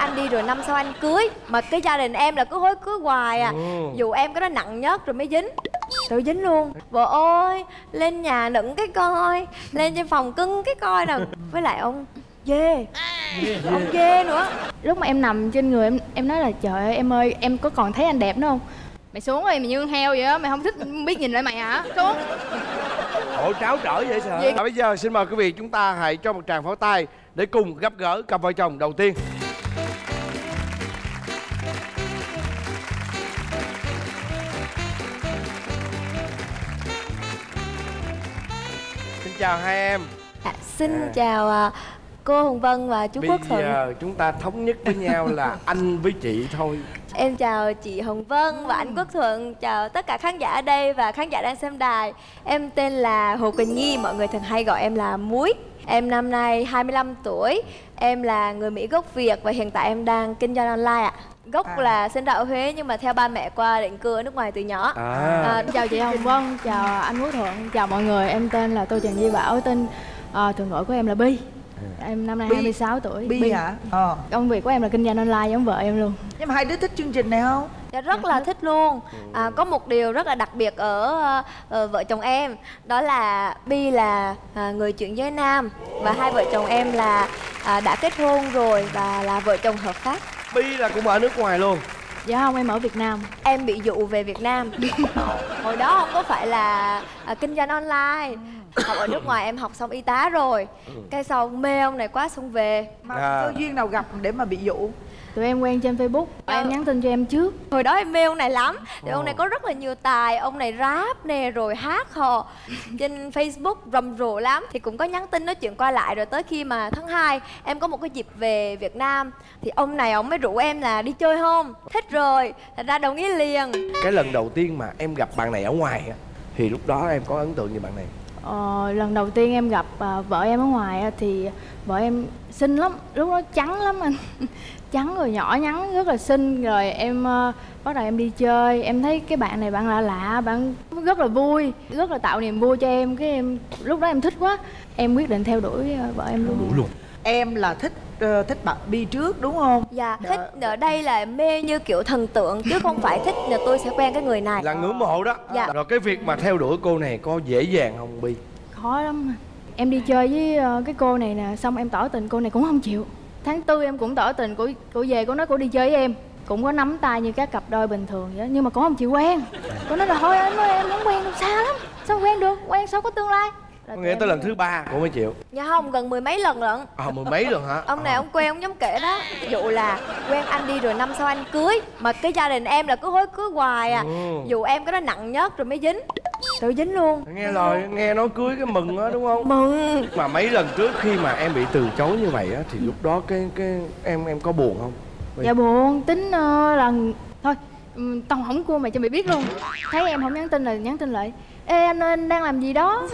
anh đi rồi năm sau anh cưới. Mà cái gia đình em là cứ hối cưới hoài à. Dù em cái đó nặng nhất rồi mới dính. Tự dính luôn. Vợ ơi, lên nhà nựng cái coi, lên trên phòng cưng cái coi nào. Với lại ông dê, ông dê nữa. Lúc mà em nằm trên người em nói là trời ơi em ơi, em có còn thấy anh đẹp nữa không? Mày xuống đi, mày như con heo vậy á, mày không thích biết nhìn lại mày hả? Xuống. Ôi tráo trở vậy sợ. Bây giờ xin mời quý vị chúng ta hãy cho một tràng pháo tay để cùng gặp gỡ cặp vợ chồng đầu tiên. Xin chào hai em. Xin chào cô Hồng Vân và chú Quốc Thuận. Bây giờ chúng ta thống nhất với nhau là anh với chị thôi. Em chào chị Hồng Vân và anh Quốc Thuận. Chào tất cả khán giả ở đây và khán giả đang xem đài. Em tên là Hồ Quỳnh Nhi, mọi người thường hay gọi em là Muối. Em năm nay 25 tuổi. Em là người Mỹ gốc Việt và hiện tại em đang kinh doanh online ạ. Gốc là sinh ra ở Huế nhưng mà theo ba mẹ qua định cư ở nước ngoài từ nhỏ. Chào chị Hồng Vân, chào anh Quốc Thuận, chào mọi người. Em tên là Tô Trần Di Bảo, tên thường gọi của em là Bi. Em năm nay 26 tuổi. Bi hả? Công việc của em là kinh doanh online giống vợ em luôn. Nhưng mà hai đứa thích chương trình này không? Dạ rất là thích luôn. Có một điều rất là đặc biệt ở vợ chồng em. Đó là Bi là người chuyển giới nam. Và hai vợ chồng em là đã kết hôn rồi và là vợ chồng hợp pháp. Bi là cũng ở nước ngoài luôn. Dạ không, em ở Việt Nam. Em bị dụ về Việt Nam. Hồi đó không có phải là kinh doanh online. Học ở nước ngoài em học xong y tá rồi. Cái sau mê ông này quá xong về. Mà cơ duyên nào gặp để mà bị dụ? Tụi em quen trên Facebook. Em nhắn tin cho em trước. Hồi đó em mê ông này lắm. Thì ông này có rất là nhiều tài. Ông này rap nè, rồi hát hò trên Facebook rầm rộ lắm. Thì cũng có nhắn tin nói chuyện qua lại. Rồi tới khi mà tháng 2 em có một cái dịp về Việt Nam thì ông này ông mới rủ em là đi chơi không. Thích rồi, thật ra đồng ý liền. Cái lần đầu tiên mà em gặp bạn này ở ngoài á, thì lúc đó em có ấn tượng như bạn này? Lần đầu tiên em gặp vợ em ở ngoài thì vợ em xinh lắm, lúc đó trắng lắm anh. Trắng rồi nhỏ nhắn rất là xinh. Rồi em bắt đầu em đi chơi, em thấy cái bạn này bạn lạ lạ, bạn rất là vui, rất là tạo niềm vui cho em. Cái em lúc đó em thích quá, em quyết định theo đuổi vợ em luôn. Em là thích bạn Bi trước đúng không? Dạ, thích ở đây là mê như kiểu thần tượng chứ không phải thích là tôi sẽ quen cái người này. Là ngưỡng mộ đó. Dạ. Rồi cái việc mà theo đuổi cô này có dễ dàng không Bi? Khó lắm. Em đi chơi với cái cô này nè, xong em tỏ tình, cô này cũng không chịu. Tháng 4 em cũng tỏ tình, cô về cô nói cô đi chơi với em, cũng có nắm tay như các cặp đôi bình thường vậy đó, nhưng mà cô không chịu quen. Cô nói là thôi em ơi, em không quen đâu, xa lắm, sao quen được, quen sao có tương lai. Có nghĩa tới lần thứ 3 cô mới chịu? Dạ không, gần mười mấy lần lận. Mười mấy lần hả? Ông này ông quen, ông giống kể đó. Ví dụ là quen anh đi rồi năm sau anh cưới. Mà cái gia đình em là cứ hối cưới hoài à. Dù em cái đó nặng nhất rồi mới dính. Tự dính luôn. Nghe lời, nghe nói cưới cái mừng á đúng không? Mừng. Mà mấy lần trước khi mà em bị từ chối như vậy á thì lúc đó cái em có buồn không? Dạ buồn, tính là thôi tao không cua mày cho mày biết luôn. Thấy em không nhắn tin là nhắn tin lại: ê anh đang làm gì đó.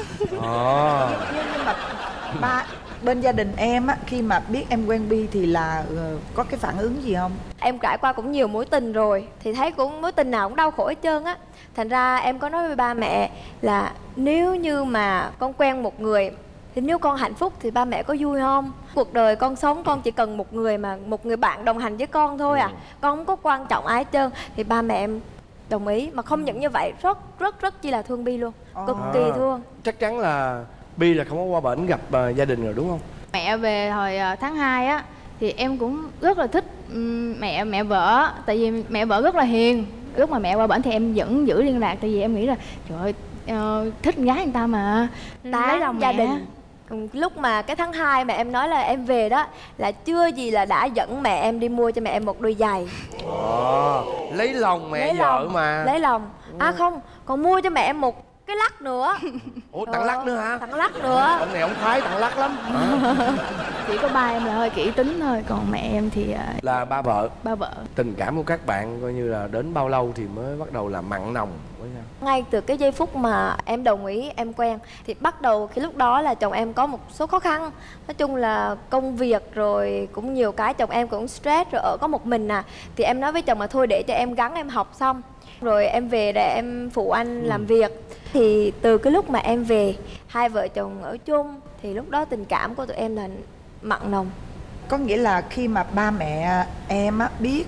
Nhưng mà bên gia đình em á, khi mà biết em quen Bi thì là có cái phản ứng gì không? Em trải qua cũng nhiều mối tình rồi thì thấy cũng mối tình nào cũng đau khổ hết trơn á. Thành ra em có nói với ba mẹ là nếu như mà con quen một người thì nếu con hạnh phúc thì ba mẹ có vui không? Cuộc đời con sống con chỉ cần một người, mà một người bạn đồng hành với con thôi à. Con không có quan trọng ai hết trơn. Thì ba mẹ em đồng ý. Mà không những như vậy, rất chi là thương Bi luôn. Cực kỳ thương. Chắc chắn là Bi là không có qua bển gặp gia đình rồi đúng không? Mẹ về hồi tháng 2 á thì em cũng rất là thích mẹ vợ. Tại vì mẹ vợ rất là hiền. Lúc mà mẹ qua bển thì em vẫn giữ liên lạc. Tại vì em nghĩ là trời ơi, thích con gái người ta mà lấy lòng gia mẹ. đình. Lúc mà cái tháng 2 mà em nói là em về đó là chưa gì là đã dẫn mẹ em đi mua cho mẹ em một đôi giày. Lấy lòng mẹ Lấy vợ lòng, mà. lấy lòng. Không, còn mua cho mẹ em một cái lắc nữa. Ủa tặng lắc nữa hả? Tặng lắc nữa. Ông này ông khoái tặng lắc lắm. Chỉ có ba em là hơi kỹ tính thôi, còn mẹ em thì là ba vợ. Ba vợ. Tình cảm của các bạn coi như là đến bao lâu thì mới bắt đầu là mặn nồng với nhau? Ngay từ cái giây phút mà em đồng ý em quen thì bắt đầu khi lúc đó là chồng em có một số khó khăn. Nói chung là công việc rồi cũng nhiều cái, chồng em cũng stress rồi ở có một mình à. Thì em nói với chồng là thôi để cho em gắng em học xong rồi em về để em phụ anh làm việc. Thì từ cái lúc mà em về hai vợ chồng ở chung thì lúc đó tình cảm của tụi em là mặn nồng. có nghĩa là khi mà ba mẹ em á biết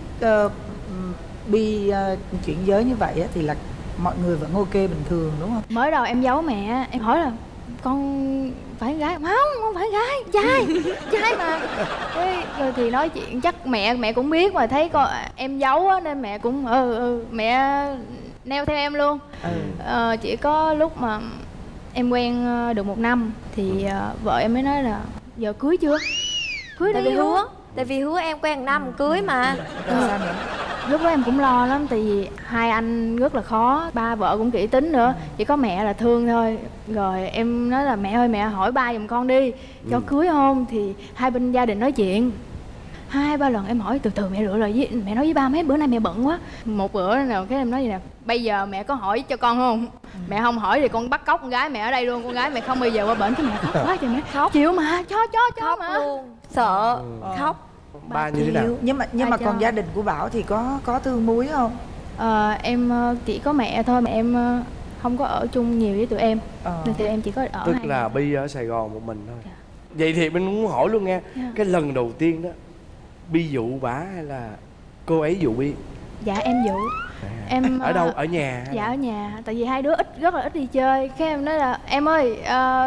Bi chuyển giới như vậy á thì là mọi người vẫn ok bình thường đúng không? Mới đầu em giấu mẹ, em hỏi là con phải gái không phải gái, trai mà. Thế rồi thì nói chuyện chắc mẹ cũng biết mà thấy con em giấu á nên mẹ cũng mẹ neo theo em luôn. Chỉ có lúc mà em quen được 1 năm thì vợ em mới nói là giờ cưới chưa, cưới Tại đi vì hứa, tại vì hứa em quen 1 năm cưới mà. Sao nữa? Lúc đó em cũng lo lắm, tại vì hai anh rất là khó, ba vợ cũng kỹ tính nữa, chỉ có mẹ là thương thôi. Rồi em nói là mẹ ơi mẹ hỏi ba giùm con đi, cho cưới không? Thì hai bên gia đình nói chuyện 2-3 lần em hỏi từ từ mẹ rửa lời với mẹ, nói với ba mấy bữa nay mẹ bận quá. Một bữa nào cái em nói gì nè, bây giờ mẹ có hỏi cho con không? Mẹ không hỏi thì con bắt cóc con gái mẹ ở đây luôn, con gái mẹ không bao giờ qua bển. Cái mẹ khóc quá trời, mẹ khóc chịu mà, cho Khóc mà luôn, sợ khóc. Ba như thế nào? Nhưng mà còn gia đình của Bảo thì có thương Muối không? Em chỉ có mẹ thôi, mà em không có ở chung nhiều với tụi em. Nên tụi em chỉ có ở Tức là Bi ở Sài Gòn một mình thôi. Vậy thì mình muốn hỏi luôn nghe, cái lần đầu tiên đó Bi dụ bả hay là cô ấy dụ Bi? Dạ em dụ. Em ở đâu, ở nhà hay dạ là? ở nhà, tại vì hai đứa rất là ít đi chơi. Cái em nói là em ơi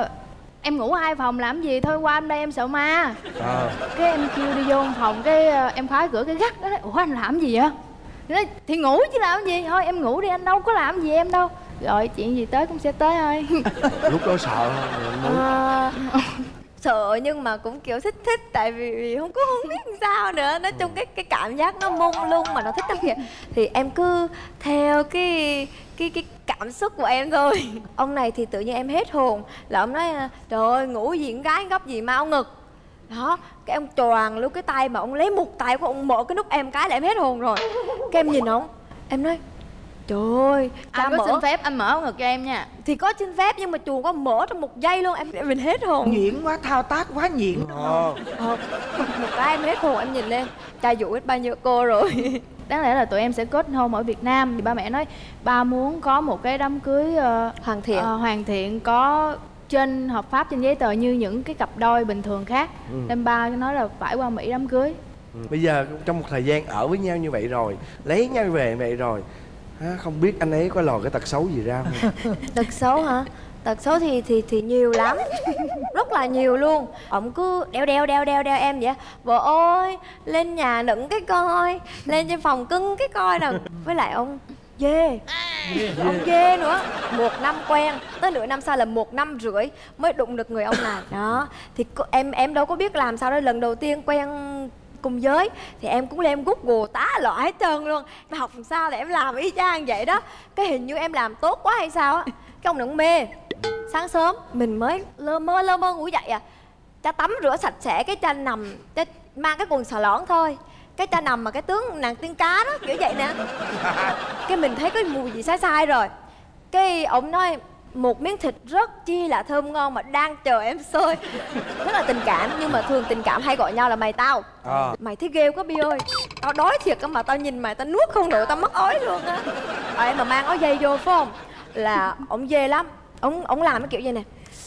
em ngủ 2 phòng làm gì, thôi qua bên đây em sợ ma. Cái em kêu đi vô phòng, cái em khóa cửa cái gắt đó. Ủa anh làm gì vậy? Nói thì ngủ chứ làm gì, thôi em ngủ đi, anh đâu có làm gì em đâu. Rồi chuyện gì tới cũng sẽ tới thôi. Lúc đó sợ không? Sợ nhưng mà cũng kiểu thích tại vì không biết làm sao nữa. Nói chung cái cảm giác nó mông lung mà nó thích lắm kìa. Thì em cứ theo cái cảm xúc của em thôi. Ông này thì tự nhiên em hết hồn, là ông nói trời ơi ngủ gì con gái gấp gì mà ông ngực đó. Cái ông choàng luôn cái tay, mà ông lấy một tay của ông mở cái nút em cái là em hết hồn rồi. Cái em nhìn ông, em nói trời ơi anh có xin phép anh mở ngực cho em nha. Thì có xin phép nhưng mà chuồng có mở trong 1 giây luôn, em mình hết hồn. Nhuyễn quá, thao tác quá nhuyễn. Một cái em hết hồn, em nhìn lên cha dụ hết bao nhiêu cô rồi. Đáng lẽ là tụi em sẽ kết hôn ở Việt Nam, thì ba mẹ nói ba muốn có một cái đám cưới hoàn thiện, có trên hợp pháp, trên giấy tờ như những cái cặp đôi bình thường khác. Nên ba nói là phải qua Mỹ đám cưới. Bây giờ trong một thời gian ở với nhau như vậy rồi, lấy nhau về vậy rồi, không biết anh ấy có lòi cái tật xấu gì ra không? Tật xấu hả? Tật xấu thì nhiều lắm. Rất là nhiều luôn. Ông cứ đeo em vậy. Vợ ơi lên nhà nựng cái coi, lên trên phòng cưng cái coi nào. Với lại ông dê. Ông dê nữa. 1 năm quen, tới nửa năm sau là 1 năm rưỡi mới đụng được người ông này. Đó. Thì em đâu có biết làm sao đó. Lần đầu tiên quen cùng giới thì em cũng lên Google tá loại hết trơn luôn. Em học làm sao là em làm y chang vậy đó. Cái hình như em làm tốt quá hay sao á. Cái ông này ông mê. Sáng sớm mình mới lơ mơ ngủ dậy à, cha tắm rửa sạch sẽ, cái cha nằm, cha mang cái quần xà lõn thôi, cái cha nằm mà cái tướng nàng tiên cá đó, kiểu vậy nè. Cái mình thấy cái mùi gì sai rồi. Cái ông nói một miếng thịt rất chi là thơm ngon mà đang chờ em xơi. Rất là tình cảm, nhưng mà thường tình cảm hay gọi nhau là mày tao. Mày thấy ghê quá Bi ơi, tao đói thiệt mà tao nhìn mày tao nuốt không nổi, tao mất ói luôn á. Em mà mang áo dây vô phải không, là ổng dê lắm. Ông làm cái kiểu như nè.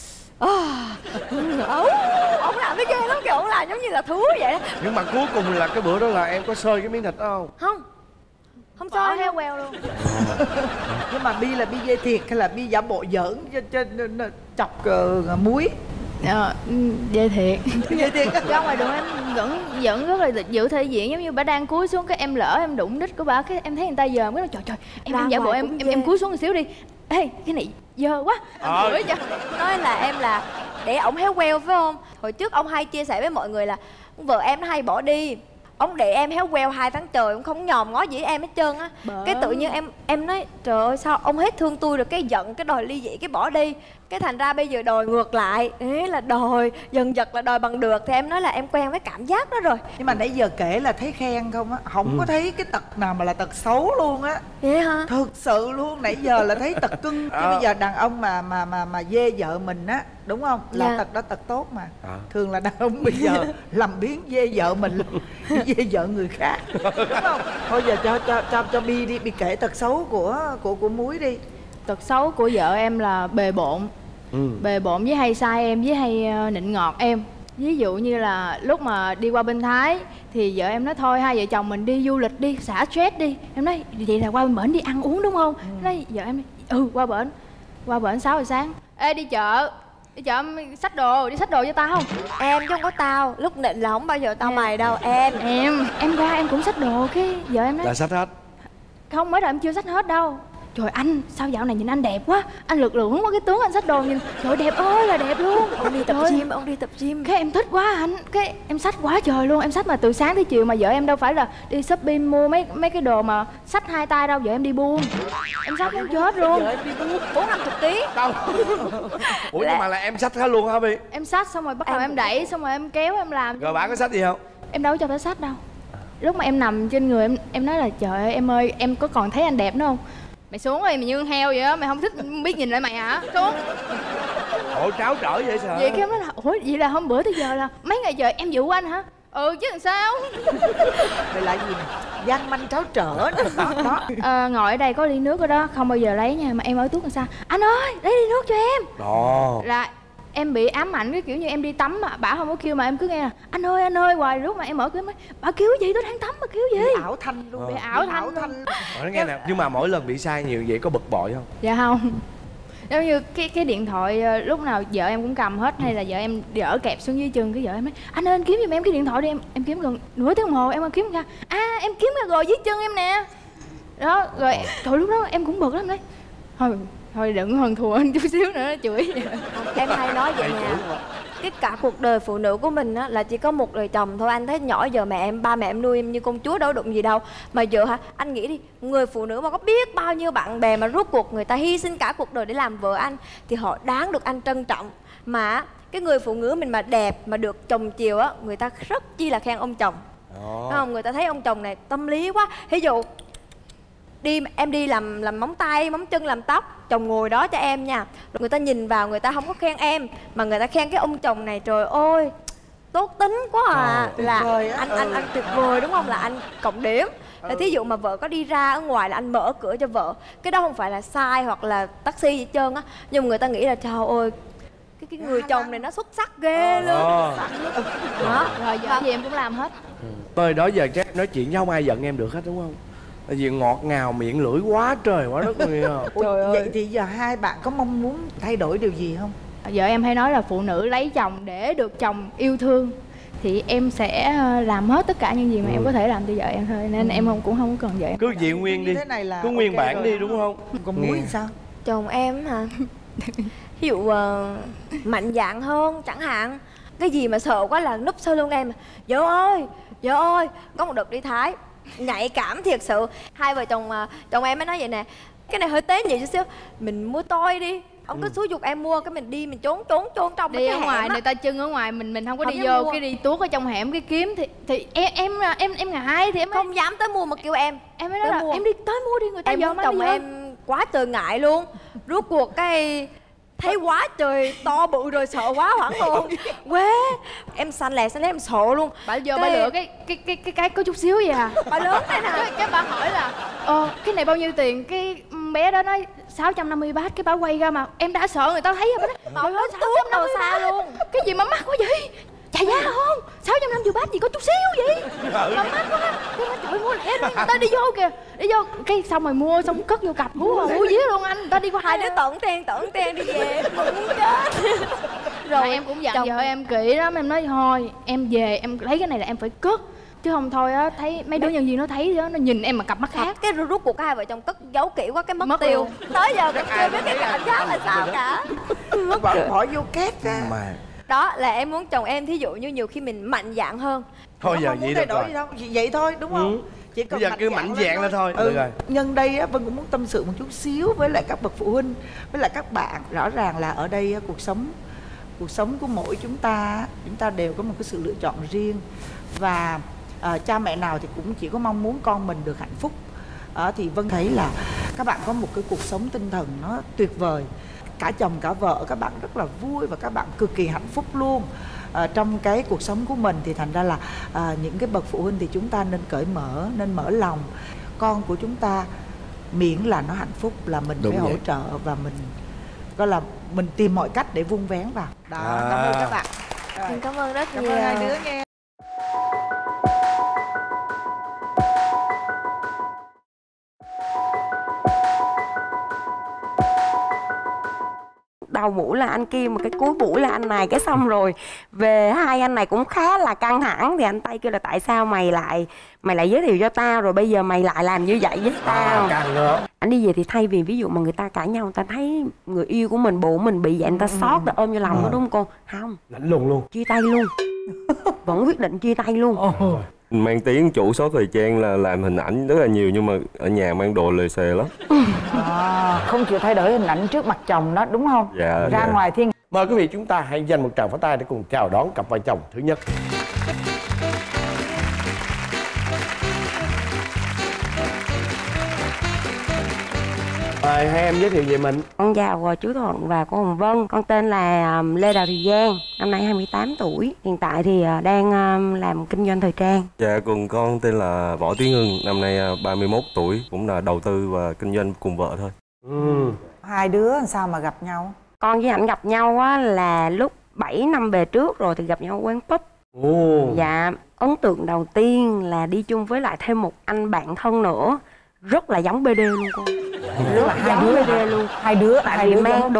Ông làm cái ghê lắm, kiểu ông làm giống như là thú vậy đó. Nhưng mà cuối cùng là cái bữa đó là em có xơi cái miếng thịt đó không? Không xơi, heo queo luôn. Nhưng mà Bi là Bi dê thiệt hay là Bi giả bộ giỡn cho chọc Muối? Dê thiệt. Dê thiệt. Ra ngoài đường em vẫn rất là giữ thể diện, giống như bà đang cúi xuống cái em lỡ em đụng đít của bà, cái em thấy người ta giờ mới nói trời em giả bộ em cúi xuống một xíu đi. Ê cái này dơ quá. Nói là em là để ổng héo queo phải không? Hồi trước ông hay chia sẻ với mọi người là vợ em nó hay bỏ đi, ông để em héo queo 2 tháng trời, ông không nhòm ngó gì với em hết trơn á. Cái tự nhiên em nói trời ơi sao ông hết thương tôi rồi, cái giận, cái đòi ly dị, cái bỏ đi. Cái thành ra bây giờ đòi ngược lại, ấy là đòi dần dật là đòi bằng được. Thì em nói là em quen với cảm giác đó rồi. Nhưng mà nãy giờ kể là thấy khen không á, không có thấy cái tật nào mà là tật xấu luôn á. Vậy hả? Thực sự luôn, nãy giờ là thấy tật cưng. Chứ bây giờ đàn ông mà dê vợ mình á, đúng không? Là tật đó tật tốt mà. Thường là đàn ông bây giờ làm biến dê vợ mình luôn, dê vợ người khác, đúng không? Thôi giờ cho Bi đi, Bi kể tật xấu của Muối đi. Tật xấu của vợ em là bề bộn. Bề bộn với hay sai em, với hay nịnh ngọt em. Ví dụ như là lúc mà đi qua bên Thái thì vợ em nói thôi hai vợ chồng mình đi du lịch đi, xả stress đi. Em nói vậy là qua bên bển đi ăn uống đúng không? Nói vợ em nói qua bển 6 giờ sáng. Ê đi chợ xách đồ, đi xách đồ cho tao. Em chứ không có tao, lúc định là không bao giờ tao mày đâu. Em qua em cũng xách đồ, cái vợ em nói là xách hết. không, mới đầu em chưa xách hết đâu. Trời anh, sao dạo này nhìn anh đẹp quá, anh lực lượng quá, cái tướng anh xách đồ nhìn trời đẹp ơi là đẹp luôn. Ông đi tập gym, ông đi tập gym. Cái em thích quá anh, cái em xách quá trời luôn, em xách mà từ sáng tới chiều, mà vợ em đâu phải là đi shopping mua mấy cái đồ mà xách 2 tay đâu, vợ em đi buôn. Em xách muốn chết luôn. Vợ em đi buôn 450 kg. Đâu. Ủa nhưng mà là em xách hết luôn hả Bi? Em xách xong rồi bắt đầu em đẩy, xong rồi em kéo em làm. Rồi bạn có xách gì không? Em đâu có cho phải xách đâu. Lúc mà em nằm trên người em nói là trời ơi em có còn thấy anh đẹp nữa không? Mày xuống đi, mày như con heo vậy á, mày không thích biết nhìn lại mày hả? Xuống. Ủa tráo trở vậy sao? Vậy cái em nói là ủa vậy là hôm bữa tới giờ là mấy ngày trời em dụ anh hả? Ừ chứ làm sao. Vậy là gì nè? Văn manh tráo trở đó. Ngồi ở đây có ly nước ở đó không bao giờ lấy nha, mà em ở tuốt làm sao? Anh ơi lấy ly nước cho em. Ồ. Là em bị ám ảnh cái kiểu như em đi tắm mà bả không có kêu mà em cứ nghe là anh ơi hoài. Lúc mà em mở cửa em nói bả kêu gì, tôi đang tắm mà kêu gì. Bị ảo thanh luôn. Bị ảo thanh. Nói nghe nè, nhưng mà mỗi lần bị sai nhiều vậy có bực bội không? Dạ không. Giống như cái điện thoại lúc nào vợ em cũng cầm hết, hay là vợ em dở kẹp xuống dưới chân, cái vợ em nói anh ơi anh kiếm giùm em cái điện thoại đi. Em kiếm gần nửa tiếng đồng hồ em kiếm ra, em kiếm ra rồi dưới chân em nè. Đó rồi trời lúc đó em cũng bực lắm đấy. Thôi đừng hơn thua anh chút xíu nữa chửi. Em hay nói vậy nè, cái cả cuộc đời phụ nữ của mình á là chỉ có một đời chồng thôi. Anh thấy nhỏ giờ ba mẹ em nuôi em như công chúa đâu đụng gì đâu. Mà giờ hả, anh nghĩ đi, người phụ nữ mà có biết bao nhiêu bạn bè mà rốt cuộc người ta hy sinh cả cuộc đời để làm vợ anh thì họ đáng được anh trân trọng. Mà cái người phụ nữ mình mà đẹp mà được chồng chiều á, người ta rất chi là khen ông chồng. Đúng không? Người ta thấy ông chồng này tâm lý quá. Ví dụ em đi làm móng tay, móng chân, làm tóc, chồng ngồi đó cho em nha. Rồi người ta nhìn vào, người ta không có khen em mà người ta khen cái ông chồng này, trời ơi tốt tính quá à. Là anh tuyệt vời đúng không, là anh cộng điểm. Là thí dụ mà vợ có đi ra ở ngoài là anh mở cửa cho vợ, cái đó không phải là sai hoặc là taxi gì hết trơn á, nhưng mà người ta nghĩ là trời ơi cái người chồng này nó xuất sắc ghê luôn. Đó rồi giờ gì em cũng làm hết. Tôi đó giờ chắc nói chuyện với không ai giận em được hết đúng không? Tại vì ngọt ngào miệng lưỡi quá trời quá đất người. Vậy thì giờ hai bạn có mong muốn thay đổi điều gì không? Vợ em hay nói là phụ nữ lấy chồng để được chồng yêu thương, thì em sẽ làm hết tất cả những gì mà em có thể làm cho vợ em thôi, nên em cũng không có cần vợ em. Cứ giữ nguyên đi, cứ nguyên bản rồi đi đúng không? Còn Muối thì sao? Chồng em hả? Ví dụ mạnh dạn hơn chẳng hạn. Cái gì mà sợ quá là núp sau lưng em. Vợ ơi, có một đợt đi Thái nhạy cảm thiệt sự. Hai vợ chồng em mới nói vậy nè, cái này hơi tế nhị chút xíu, mình mua toi đi. Ông cứ xúi giục em mua, cái mình đi mình trốn trong đi cái ở ngoài hẻm người ta chân ở ngoài, mình không có không đi dám vô mua. cái đi tuốt ở trong hẻm cái kiếm thì em ngại thì em không dám tới mua mà kêu em mới nói là mua. em đi tới mua đi, người ta em giờ muốn mới chồng đi vô. em quá trời ngại luôn. Rốt cuộc cái thấy quá trời to bự rồi sợ quá hoảng hồn quê. Em xanh lè em sợ luôn. Bà vô bà lựa cái có chút xíu vậy à. Bà lớn đây nè. Cái bà hỏi là cái này bao nhiêu tiền, cái bé đó nói 650 baht, cái bà quay ra mà em đã sợ người ta thấy rồi. Bà nói 650 xa luôn. Cái gì mà mắc quá vậy? Trả giá không? 650 baht gì có chút xíu vậy mà mắc quá. Cái nó trời mua lẻ đi, người ta đi vô kìa, đi vô cái xong rồi mua xong cất vô cặp hú vía luôn anh. Người ta đi qua hai đứa tận tiền đi về mừng muốn chết. Rồi em cũng dặn vợ em kỹ lắm, em nói thôi em về em lấy cái này là em phải cất, chứ không thôi á thấy mấy đứa nhân viên nó thấy đó, nó nhìn em mà cặp mắt khác. Cái rút cuộc hai vợ chồng cất giấu kỹ quá cái mất tiêu luôn. Tới giờ cũng chưa biết cái cảm giác là sao cả. Bỏ vô két ra. Đó là em muốn chồng em thí dụ như nhiều khi mình mạnh dạn hơn. Thôi giờ vậy thay đổi gì đâu, vậy thôi đúng không? Chỉ cần bây giờ cứ mạnh dạn lên thôi. Được rồi. Nhân đây á, Vân cũng muốn tâm sự một chút xíu với lại các bậc phụ huynh, với lại các bạn. Rõ ràng là ở đây cuộc sống của mỗi chúng ta đều có một cái sự lựa chọn riêng. Và cha mẹ nào thì cũng chỉ có mong muốn con mình được hạnh phúc. Thì Vân thấy là các bạn có một cái cuộc sống tinh thần nó tuyệt vời. Cả chồng cả vợ các bạn rất là vui và các bạn cực kỳ hạnh phúc luôn trong cái cuộc sống của mình. Thì thành ra là những cái bậc phụ huynh thì chúng ta nên cởi mở, nên mở lòng. Con của chúng ta miễn là nó hạnh phúc là mình phải hỗ trợ và mình gọi là mình tìm mọi cách để vun vén vào. Đó, cảm ơn các bạn. Em cảm ơn rất Cảm nhiều. ơn hai đứa nghe. Đầu buổi là anh kia mà cái cuối buổi là anh này, cái xong rồi về hai anh này cũng khá là căng thẳng. Thì anh Tây kêu là tại sao mày lại giới thiệu cho tao rồi bây giờ mày lại làm như vậy với tao. Căng nữa. Anh đi về thì thay vì ví dụ mà người ta cãi nhau, người ta thấy người yêu của mình, bồ mình bị vậy, người ta xót, ta ôm vô lòng đó, đúng không cô? Không, lạnh lùng luôn, chia tay luôn. Vẫn quyết định chia tay luôn. Mang tiếng chủ số thời trang là làm hình ảnh rất là nhiều, nhưng mà ở nhà mang đồ lề xề lắm. Không chịu thay đổi hình ảnh trước mặt chồng đó, đúng không? Dạ. Ra ngoài thiên. Mời quý vị chúng ta hãy dành một tràng pháo tay để cùng chào đón cặp vợ chồng thứ nhất. Mời hai em giới thiệu về mình. Con chào chú Thuận và cô Hồng Vân. Con tên là Lê Đào Thị Giang, năm nay 28 tuổi. Hiện tại thì đang làm kinh doanh thời trang. Dạ, còn con tên là Võ Tiến Hưng, năm nay 31 tuổi, cũng là đầu tư và kinh doanh cùng vợ thôi. Hai đứa làm sao mà gặp nhau? Con với ảnh gặp nhau á là lúc 7 năm về trước rồi, thì gặp nhau quán pub. Dạ, ấn tượng đầu tiên là đi chung với lại thêm một anh bạn thân nữa, rất là giống BD luôn cô. Rất là giống BD luôn. Hai đứa mang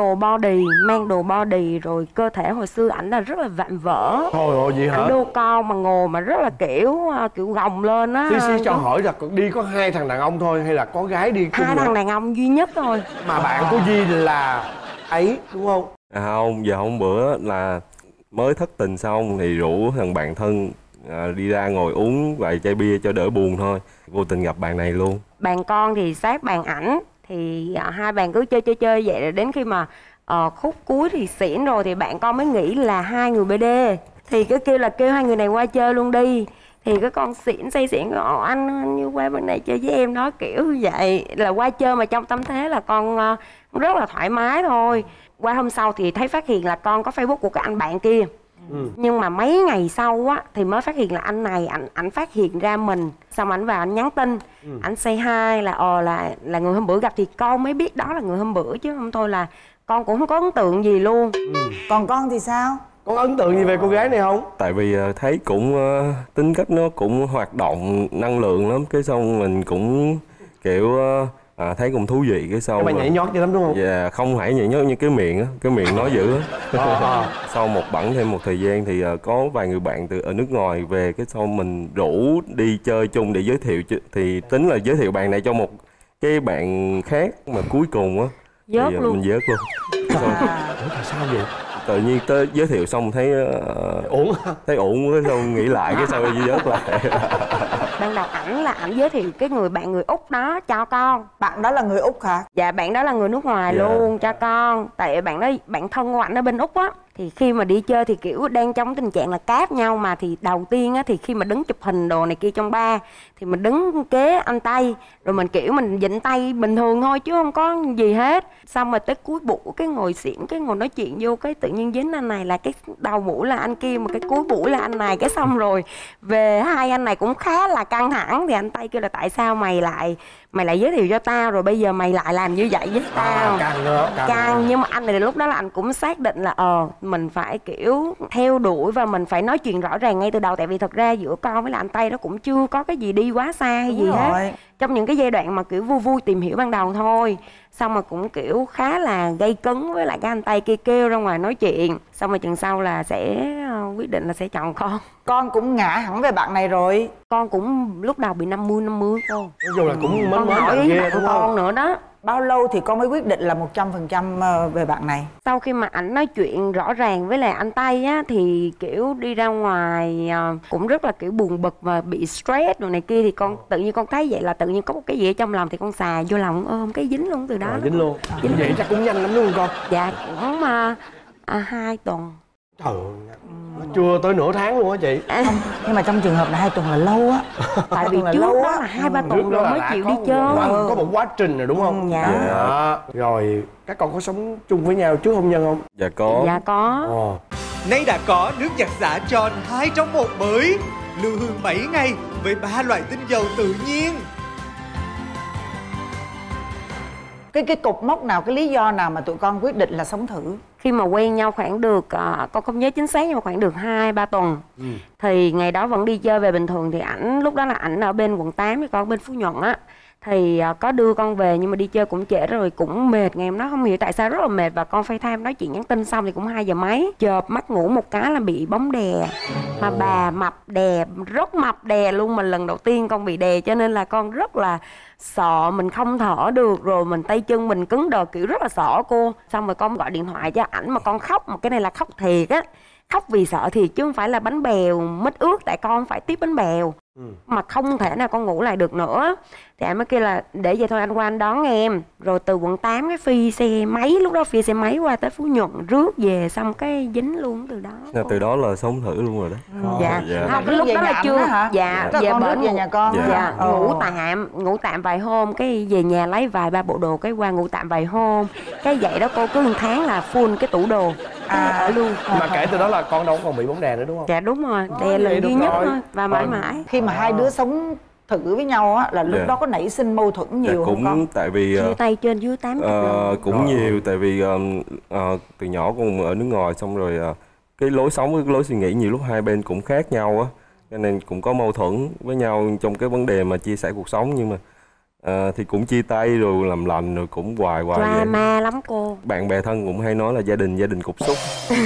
đồ body rồi cơ thể hồi xưa ảnh là rất là vạm vỡ. Thôi ôi vậy hả? Ảnh đô con mà ngồi mà rất là kiểu gồng lên á. Xí cho hỏi là đi có hai thằng đàn ông thôi hay là có gái đi chung? Hai thằng đàn ông duy nhất thôi. Mà bạn của Duy là ấy đúng không? Không, giờ hôm bữa là mới thất tình xong thì rủ thằng bạn thân đi ra ngồi uống vài chai bia cho đỡ buồn thôi. Vô tình gặp bạn này luôn. Bạn con thì sát bạn ảnh, thì hai bạn cứ chơi vậy, rồi đến khi mà khúc cuối thì xỉn rồi thì bạn con mới nghĩ là hai người BD, thì cứ kêu là kêu hai người này qua chơi luôn đi. Thì cái con xỉn say xỉn anh như qua bên này chơi với em đó, kiểu như vậy, là qua chơi mà trong tâm thế là con rất là thoải mái thôi. Qua hôm sau thì thấy phát hiện là con có Facebook của cái anh bạn kia. Nhưng mà mấy ngày sau á thì mới phát hiện là anh này ảnh phát hiện ra mình, xong ảnh vào ảnh nhắn tin, ảnh say hi là người hôm bữa gặp, thì con mới biết đó là người hôm bữa, chứ không thôi là con cũng không có ấn tượng gì luôn. Còn con thì sao? Có ấn tượng gì về cô gái này không? Tại vì thấy cũng tính cách nó cũng hoạt động năng lượng lắm, cái xong mình cũng kiểu thấy cũng thú vị, cái sau cái bà nhảy nhót vậy lắm đúng không? Dạ, không phải nhảy nhót như cái miệng á, cái miệng nói dữ á. Sau một bẵng thêm một thời gian thì có vài người bạn từ ở nước ngoài về, cái sau mình rủ đi chơi chung để giới thiệu, thì tính là giới thiệu bạn này cho một cái bạn khác, mà cuối cùng á Dớt luôn. mình dớt luôn. Sao vậy? Tự nhiên tới giới thiệu xong thấy ổn, thấy ổn quá, xong nghĩ lại cái sau dớt lại. Ban đầu ảnh là ảnh giới thiệu cái người bạn người Úc đó cho con. Bạn đó là người Úc hả? Dạ, bạn đó là người nước ngoài luôn cho con. Tại bạn đó, bạn thân của ảnh ở bên Úc á. Thì khi mà đi chơi thì kiểu đang trong tình trạng là cáp nhau mà, thì đầu tiên á thì khi mà đứng chụp hình đồ này kia trong bar thì mình đứng kế anh Tây, rồi mình kiểu mình vịnh tay bình thường thôi chứ không có gì hết. Xong rồi tới cuối buổi cái ngồi xỉn, cái ngồi nói chuyện vô, cái tự nhiên dính anh này, là cái đầu buổi là anh kia mà cái cuối buổi là anh này, cái xong rồi về hai anh này cũng khá là căng thẳng. Thì anh Tây kêu là tại sao mày lại giới thiệu cho tao rồi bây giờ mày lại làm như vậy với tao. Căng. Nhưng mà anh này lúc đó là anh cũng xác định là mình phải kiểu theo đuổi và mình phải nói chuyện rõ ràng ngay từ đầu. Tại vì thật ra giữa con với là anh Tây đó cũng chưa có cái gì đi quá xa hay gì hết. Trong những cái giai đoạn mà kiểu vui vui tìm hiểu ban đầu thôi. Xong mà cũng kiểu khá là gây cấn với lại cái anh Tây kia, kêu ra ngoài nói chuyện. Xong rồi chừng sau là sẽ quyết định là sẽ chọn con. Con cũng ngã hẳn về bạn này rồi. Con cũng lúc đầu bị 50-50 cô. Nói chung là cũng mến con hỏi ý bạn con nữa đó. Bao lâu thì con mới quyết định là 100% về bạn này? Sau khi mà ảnh nói chuyện rõ ràng với lại anh Tây á, thì kiểu đi ra ngoài cũng rất là kiểu buồn bực và bị stress rồi này kia. Thì con tự nhiên con thấy vậy là tự nhiên có một cái gì ở trong lòng thì con xà vô lòng ôm, cái dính luôn từ đó. Dính luôn. Dính vậy chắc cũng nhanh lắm đúng không con? Dạ cũng 2 tuần. Trời ơi, chưa tới nửa tháng luôn á chị. Không, nhưng mà trong trường hợp này 2 tuần là lâu á. Tại vì trước đó là 2-3 tuần rồi mới chịu đi chơi. Có một quá trình rồi đúng không? Dạ. Rồi các con có sống chung với nhau trước hôn nhân không? Dạ có. Dạ có. Nay đã có nước giặt xả John 2 trong 1 mới, lưu hương 7 ngày với 3 loại tinh dầu tự nhiên. Cái cục mốc nào, cái lý do nào mà tụi con quyết định là sống thử? khi mà quen nhau khoảng được con không nhớ chính xác nhưng mà khoảng được 2-3 tuần. Thì ngày đó vẫn đi chơi về bình thường, thì ảnh lúc đó là ảnh ở bên quận 8 thì con bên Phú Nhuận á. Thì có đưa con về nhưng mà đi chơi cũng trễ rồi, cũng mệt. Ngày hôm đó không hiểu tại sao rất là mệt, và con FaceTime nói chuyện nhắn tin xong thì cũng 2 giờ mấy. Chợp mắt ngủ một cái là bị bóng đè. Mà bà mập đè, rất mập đè luôn. Mà lần đầu tiên con bị đè cho nên là con rất là sợ, mình không thở được, rồi mình tay chân mình cứng đờ, kiểu rất là sợ cô. Xong rồi con gọi điện thoại cho ảnh mà con khóc, mà cái này là khóc thiệt á, khóc vì sợ thiệt chứ không phải là bánh bèo mít ướt, tại con phải tiếp bánh bèo. Mà không thể nào con ngủ lại được nữa. Thì anh mới kêu là để vậy thôi anh qua anh đón em. Rồi từ quận 8 cái phi xe máy, lúc đó phi xe máy qua tới Phú Nhuận, rước về xong cái dính luôn từ đó. Từ đó là sống thử luôn rồi đó. Dạ. Không, cái lúc đó là chưa. Dạ, về bển về nhà con. Dạ, ngủ tạm vài hôm, cái về nhà lấy vài ba bộ đồ cái qua ngủ tạm vài hôm. Cái vậy đó cô, cứ 1 tháng là full cái tủ đồ. Ở luôn. Mà kể từ đó là con đâu còn bị bóng đè nữa đúng không? Dạ đúng rồi, đè lần duy nhất thôi và mãi mãi. Khi mà hai đứa sống thử với nhau á là lúc đó có nảy sinh mâu thuẫn nhiều cũng không con? Tại vì chia tay trên dưới 80 lần. Cũng nhiều, tại vì từ nhỏ con ở nước ngoài, xong rồi cái lối sống với cái lối suy nghĩ nhiều lúc hai bên cũng khác nhau á, cho nên cũng có mâu thuẫn với nhau trong cái vấn đề mà chia sẻ cuộc sống. Nhưng mà thì cũng chia tay rồi làm lành rồi cũng hoài drama lắm cô. Bạn bè thân cũng hay nói là gia đình cục súc.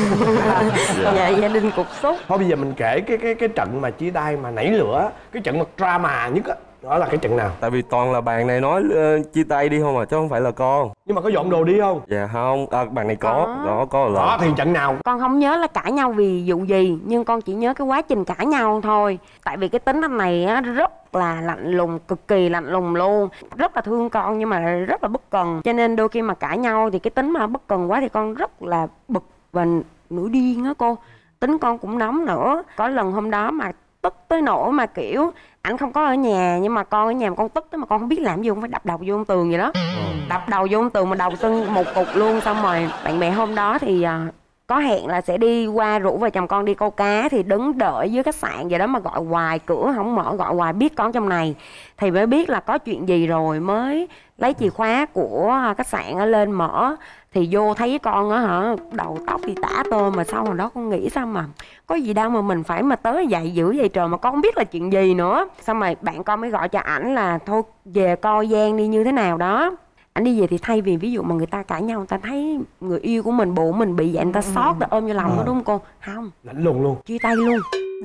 Dạ, gia đình cục súc. Thôi bây giờ mình kể cái trận mà chia tay mà nảy lửa, cái trận mà drama nhất á, đó là cái trận nào? Tại vì toàn là bạn này nói chia tay đi không à, chứ không phải là con. Nhưng mà có dọn đồ đi không? Dạ không, bạn này có lần. Đó thì trận nào? Con không nhớ là cãi nhau vì vụ gì, nhưng con chỉ nhớ cái quá trình cãi nhau thôi. Tại vì cái tính anh này á rất là lạnh lùng, cực kỳ lạnh lùng luôn. Rất là thương con nhưng mà rất là bất cần. Cho nên đôi khi mà cãi nhau thì cái tính mà bất cần quá thì con rất là bực và nổi điên á cô. Tính con cũng nóng nữa. Có lần hôm đó mà tức tới nỗi mà kiểu ảnh không có ở nhà, nhưng mà con ở nhà mà con tức tới mà con không biết làm gì, không phải đập đầu vô ông tường vậy đó. Đập đầu vô ông tường mà đầu sưng một cục luôn. Xong rồi bạn bè hôm đó thì có hẹn là sẽ đi qua rủ vợ chồng con đi câu cá, thì đứng đợi dưới khách sạn vậy đó mà gọi hoài cửa không mở, gọi hoài biết con trong này thì mới biết là có chuyện gì, rồi mới lấy chìa khóa của khách sạn lên mở. Thì vô thấy con á hả, đầu tóc thì tả tơ, mà sau hồi đó con nghĩ sao mà có gì đâu mà mình phải mà tới dậy dữ vậy trời, mà con không biết là chuyện gì nữa. Xong rồi bạn con mới gọi cho ảnh là thôi về coi Giang đi như thế nào đó. Ảnh đi về thì thay vì ví dụ mà người ta cãi nhau, người ta thấy người yêu của mình, bồ mình bị vậy, người ta xót, ta ôm vô lòng đó đúng không cô? Không, lạnh lùng luôn, chia tay luôn.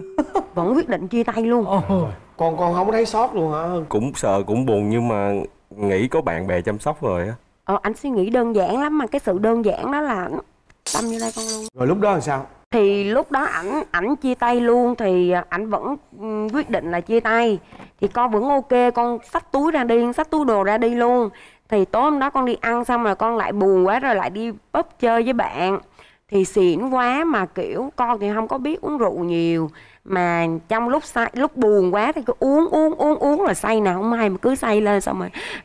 Vẫn quyết định chia tay luôn. Con không thấy sót luôn hả? Cũng sợ cũng buồn, nhưng mà nghĩ có bạn bè chăm sóc rồi á. Anh suy nghĩ đơn giản lắm, mà cái sự đơn giản đó là tâm như đây con luôn. Rồi lúc đó làm sao? Thì lúc đó ảnh chia tay luôn, thì ảnh vẫn quyết định là chia tay. Thì con vẫn ok, con xách túi ra đi, xách túi đồ ra đi luôn. Thì tối hôm đó con đi ăn xong rồi con lại buồn quá, rồi lại đi pub chơi với bạn. Thì xỉn quá, mà kiểu con thì không có biết uống rượu nhiều, mà trong lúc buồn quá thì cứ uống rồi say nào không hay mà cứ say lên, xong rồi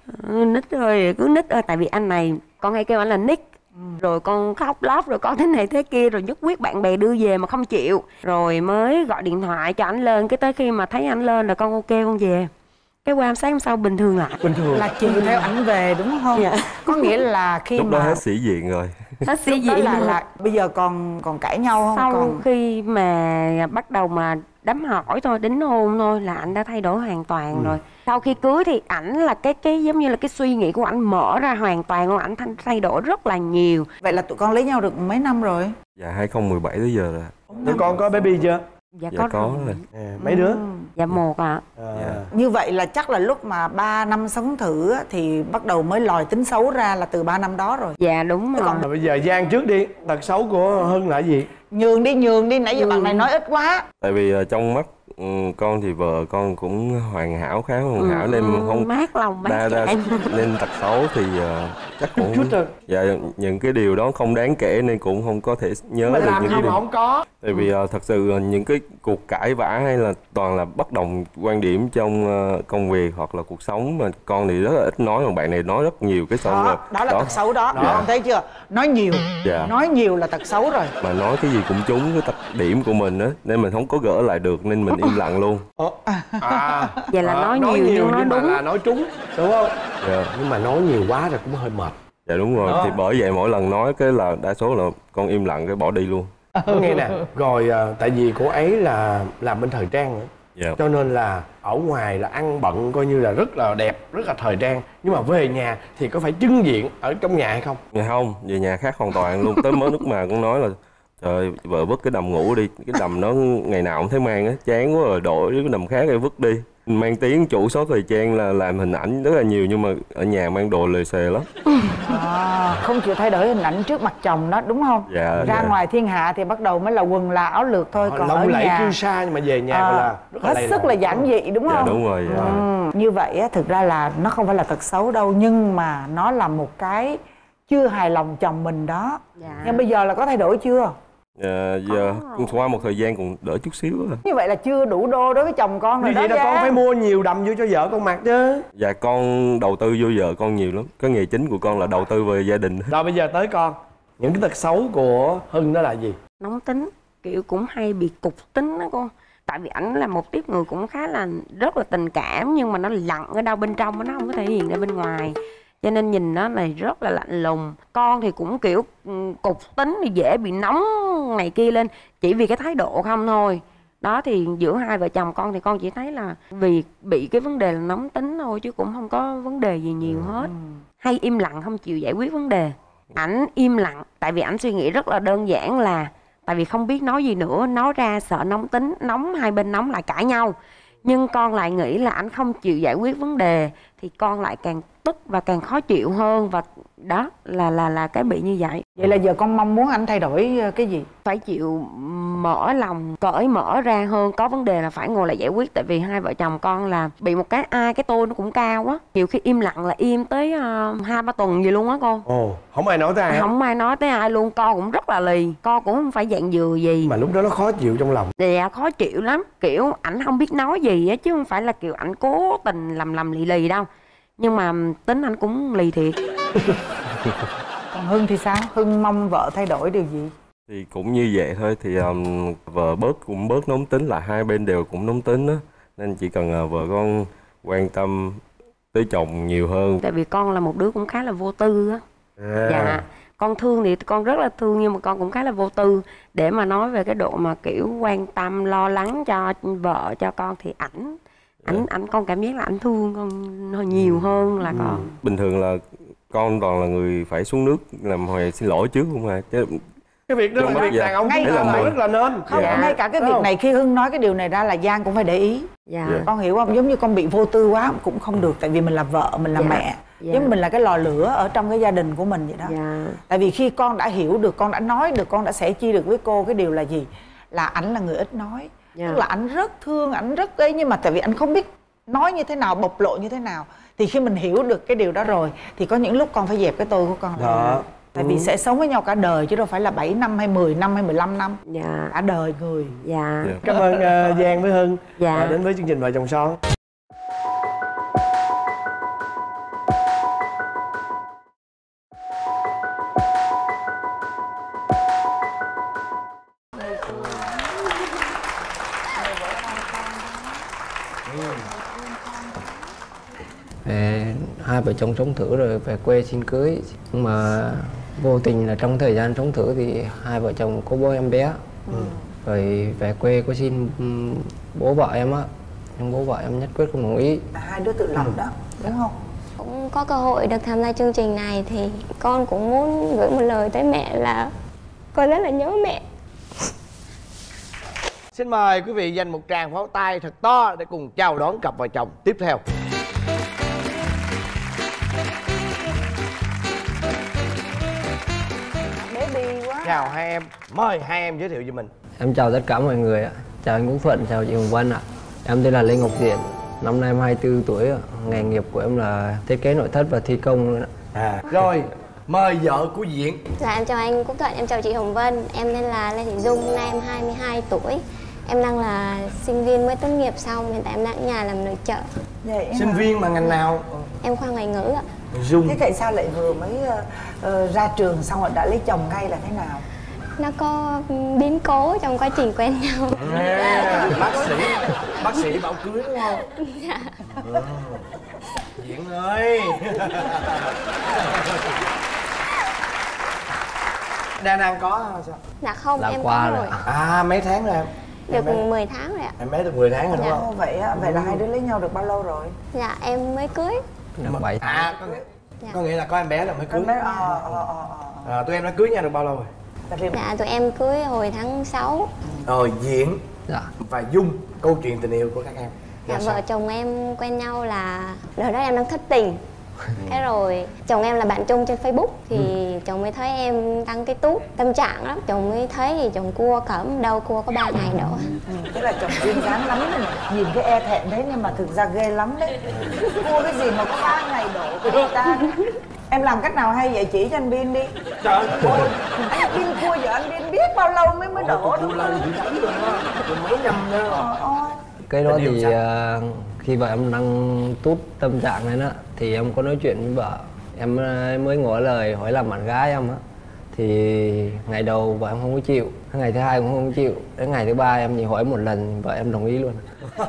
nít ơi, cứ nít ơi. Tại vì anh này con hay kêu anh là Nick. Rồi con khóc lóc, rồi con thế này thế kia, rồi nhất quyết bạn bè đưa về mà không chịu. Rồi mới gọi điện thoại cho anh lên, cái tới khi mà thấy anh lên rồi con ok con về. Cái qua sáng hôm sau bình thường lại. Bình thường là chiều theo ảnh về đúng không? Dạ. Có nghĩa là khi lúc mà đó hết sĩ diện rồi. Hết sĩ diện là bây giờ còn cãi nhau không? Sau khi mà bắt đầu mà đám hỏi thôi, đính hôn thôi là anh đã thay đổi hoàn toàn rồi. Sau khi cưới thì ảnh là cái giống như là cái suy nghĩ của ảnh mở ra hoàn toàn luôn, ảnh thay đổi rất là nhiều. Vậy là tụi con lấy nhau được mấy năm rồi? Dạ 2017 tới giờ rồi. Tụi con có baby chưa? Dạ có rồi. Mấy đứa? Dạ 1 ạ. Như vậy là chắc là lúc mà 3 năm sống thử á, thì bắt đầu mới lòi tính xấu ra là từ 3 năm đó rồi. Dạ đúng rồi. Rồi bây giờ Giang trước đi, tật xấu của Hưng là gì? Nhường đi, nãy giờ bạn này nói ít quá. Tại vì trong mắt con thì vợ con cũng hoàn hảo, khá hoàn hảo, nên không mát lòng mát dạ. Nên tật xấu thì chắc cũng chút thôi. Dạ những cái điều đó không đáng kể nên cũng không có thể nhớ mà được làm những gì cái mà điều. không có. Tại vì thật sự những cái cuộc cãi vã hay là toàn là bất đồng quan điểm trong công việc hoặc là cuộc sống, mà con thì rất là ít nói, mà bạn này nói rất nhiều cái xong rồi. Đó là tật xấu đó. Con thấy chưa? Nói nhiều. Dạ. Nói nhiều là tật xấu rồi. Mà nói cái gì cũng trúng cái特điểm của mình á, nên mình không có gỡ lại được nên mình im lặng luôn. Vậy là nói nhiều nhưng nói đúng. Là nói trúng, đúng không? Dạ. Nhưng mà nói nhiều quá rồi cũng hơi mệt. Dạ đúng rồi. Đó. Thì bởi vậy mỗi lần nói cái là đa số là con im lặng cái bỏ đi luôn. Nghe nè, rồi tại vì cô ấy là làm bên thời trang nữa. Dạ. Cho nên là ở ngoài là ăn bận coi như là rất là đẹp, rất là thời trang. Nhưng mà về nhà thì có phải trưng diện ở trong nhà hay không? Dạ không, về nhà khác hoàn toàn luôn. Tới mới lúc mà con nói là trời vợ vứt cái đầm ngủ đi. Cái đầm đó ngày nào cũng thấy mang á, chán quá rồi đổi cái đầm khác rồi vứt đi. Mang tiếng chủ số thời trang là làm hình ảnh rất là nhiều, nhưng mà ở nhà mang đồ lề xề lắm. Không chịu thay đổi hình ảnh trước mặt chồng đó, đúng không? Dạ, ra dạ. ngoài thiên hạ thì bắt đầu mới là quần là áo lược thôi, còn ở lộng lẫy nhà kiêu sa nhưng mà về nhà gọi là rất là hết lầy sức lội. là giản dị, đúng Dạ không? đúng rồi. Dạ. Như vậy á, thực ra là nó không phải là tật xấu đâu, nhưng mà nó là một cái chưa hài lòng chồng mình đó. Nhưng bây giờ là có thay đổi chưa? Giờ qua một thời gian còn đỡ chút xíu rồi. Như vậy là chưa đủ đô đối với chồng con rồi Như đó. vậy là con phải mua nhiều đầm vô cho vợ con mặc chứ. Dạ con đầu tư vô vợ con nhiều lắm. Cái nghề chính của con là đầu tư về gia đình. Rồi bây giờ tới con. Những cái tật xấu của Hưng đó là gì? Nóng tính, kiểu cũng hay bị cục tính đó con. Tại vì ảnh là một tiếp người cũng khá là rất là tình cảm, nhưng mà nó lặng ở đâu bên trong, nó không có thể hiện ra bên ngoài, cho nên nhìn nó là rất là lạnh lùng. Con thì cũng kiểu cục tính thì dễ bị nóng này kia lên, chỉ vì cái thái độ không thôi. Đó thì giữa hai vợ chồng con thì con chỉ thấy là vì bị cái vấn đề là nóng tính thôi, chứ cũng không có vấn đề gì nhiều hết. Hay im lặng không chịu giải quyết vấn đề. Ảnh im lặng tại vì ảnh suy nghĩ rất là đơn giản là tại vì không biết nói gì nữa, nói ra sợ nóng tính, nóng hai bên nóng lại cãi nhau. Nhưng con lại nghĩ là ảnh không chịu giải quyết vấn đề thì con lại càng tức và càng khó chịu hơn, và đó là cái bị như vậy. Vậy là giờ con mong muốn anh thay đổi cái gì? Phải chịu mở lòng, cởi mở ra hơn, có vấn đề là phải ngồi lại giải quyết. Tại vì hai vợ chồng con là bị một cái cái tôi nó cũng cao á, nhiều khi im lặng là im tới 2-3 tuần gì luôn á con. Ồ, không ai nói tới ai. Không ai nói tới ai luôn, con cũng rất là lì, con cũng không phải dạng dừa gì. Mà lúc đó nó khó chịu trong lòng. Dạ khó chịu lắm, kiểu ảnh không biết nói gì á, chứ không phải là kiểu ảnh cố tình lầm lì lì đâu. Nhưng mà tính anh cũng lì thiệt. Còn Hưng thì sao? Hưng mong vợ thay đổi điều gì? Thì cũng như vậy thôi. Thì vợ cũng bớt nóng tính, là hai bên đều cũng nóng tính á, nên chỉ cần vợ con quan tâm tới chồng nhiều hơn. Tại vì con là một đứa cũng khá là vô tư á. Dạ con thương thì con rất là thương, nhưng mà con cũng khá là vô tư. Để mà nói về cái độ mà kiểu quan tâm lo lắng cho vợ cho con thì ảnh con cảm giác là ảnh thương con hơi nhiều hơn là con. Bình thường là con toàn là người phải xuống nước làm hồi xin lỗi trước không à, chứ cái việc đó là việc đàn ông cũng làm rất là nên. Không, ngay cả cái việc này khi Hưng nói cái điều này ra là Giang cũng phải để ý. Con hiểu không? Giống như con bị vô tư quá cũng không được, tại vì mình là vợ, mình là mẹ. Giống như mình là cái lò lửa ở trong cái gia đình của mình vậy đó. Tại vì khi con đã hiểu được, con đã nói được, con đã sẻ chia được với cô cái điều là gì, là ảnh là người ít nói. Tức là ảnh rất thương, ảnh rất ấy, nhưng mà tại vì ảnh không biết nói như thế nào, bộc lộ như thế nào. Thì khi mình hiểu được cái điều đó rồi thì có những lúc con phải dẹp cái tôi của con lại. Tại vì sẽ sống với nhau cả đời, chứ đâu phải là 7 năm hay 10 năm hay 15 năm. Cả đời người. Cảm ơn Giang với Hưng đến với chương trình Vợ Chồng Son. Hai vợ chồng sống thử rồi về quê xin cưới, nhưng mà vô tình là trong thời gian sống thử thì hai vợ chồng có bố em bé. Rồi về quê có xin bố vợ em á, nhưng bố vợ em nhất quyết không đồng ý. Hai đứa tự lập đó, đúng không? Cũng có cơ hội được tham gia chương trình này thì con cũng muốn gửi một lời tới mẹ là con rất là nhớ mẹ. Xin mời quý vị dành một tràng pháo tay thật to để cùng chào đón cặp vợ chồng tiếp theo. Chào hai em, mời hai em giới thiệu cho mình. Em chào tất cả mọi người ạ. Chào anh Quốc Thuận, chào chị Hồng Vân ạ. Em tên là Lê Ngọc Diện, năm nay em 24 tuổi ạ. Nghề nghiệp của em là thiết kế nội thất và thi công luôn ạ. Rồi, mời vợ của Diện. Dạ em chào anh Quốc Thuận, em chào chị Hồng Vân. Em tên là Lê Thị Dung, hôm nay em 22 tuổi. Em đang là sinh viên mới tốt nghiệp xong, hiện tại em đang ở nhà làm nội trợ. Sinh viên mà ngành nào? Em khoa ngoại ngữ ạ. Dung. Thế tại sao lại vừa mới ra trường xong rồi đã lấy chồng ngay là thế nào? Nó có biến cố trong quá trình quen nhau. Bác sĩ bảo cưới đúng không? Dạ. Diện ơi. đang có sao? Dạ không, Là em qua có rồi. rồi. Mấy tháng rồi em? Được 10 tháng rồi ạ. Em bé được 10 tháng rồi đúng Dạ. không? Vậy là hai đứa lấy nhau được bao lâu rồi? Dạ em mới cưới. Được 7 tháng. Có nghĩa là có em bé là mới cưới. Em bé Tụi em đã cưới nhau được bao lâu rồi? Dạ tụi em cưới hồi tháng 6. Rồi Diện Dạ. và Dung, câu chuyện tình yêu của các em. Dạ vợ chồng em quen nhau là đợt đó em đang thất tình. Cái rồi chồng em là bạn chung trên Facebook thì chồng mới thấy em đăng cái tút tâm trạng lắm, chồng mới thấy thì chồng cua cẩm đâu cua có 3 ngày nữa. Thế là chồng duyên dáng lắm này. Nhìn cái e thẹn thế nhưng mà thực ra ghê lắm đấy. Cua cái gì mà có 3 ngày đổ của người ta. Em làm cách nào hay vậy, chỉ cho anh Bin đi. Trời ơi, Anh Bin cua vợ anh Bin biết bao lâu mới đổ. cua lâu dữ lắm luôn á, mấy năm nữa. Cái đó thì khi vợ em đang tút tâm trạng lên á thì em có nói chuyện với vợ, em mới ngỏ lời hỏi làm bạn gái em á. Thì ngày đầu vợ em không có chịu, ngày thứ hai cũng không chịu, đến ngày thứ ba em chỉ hỏi một lần vợ em đồng ý luôn.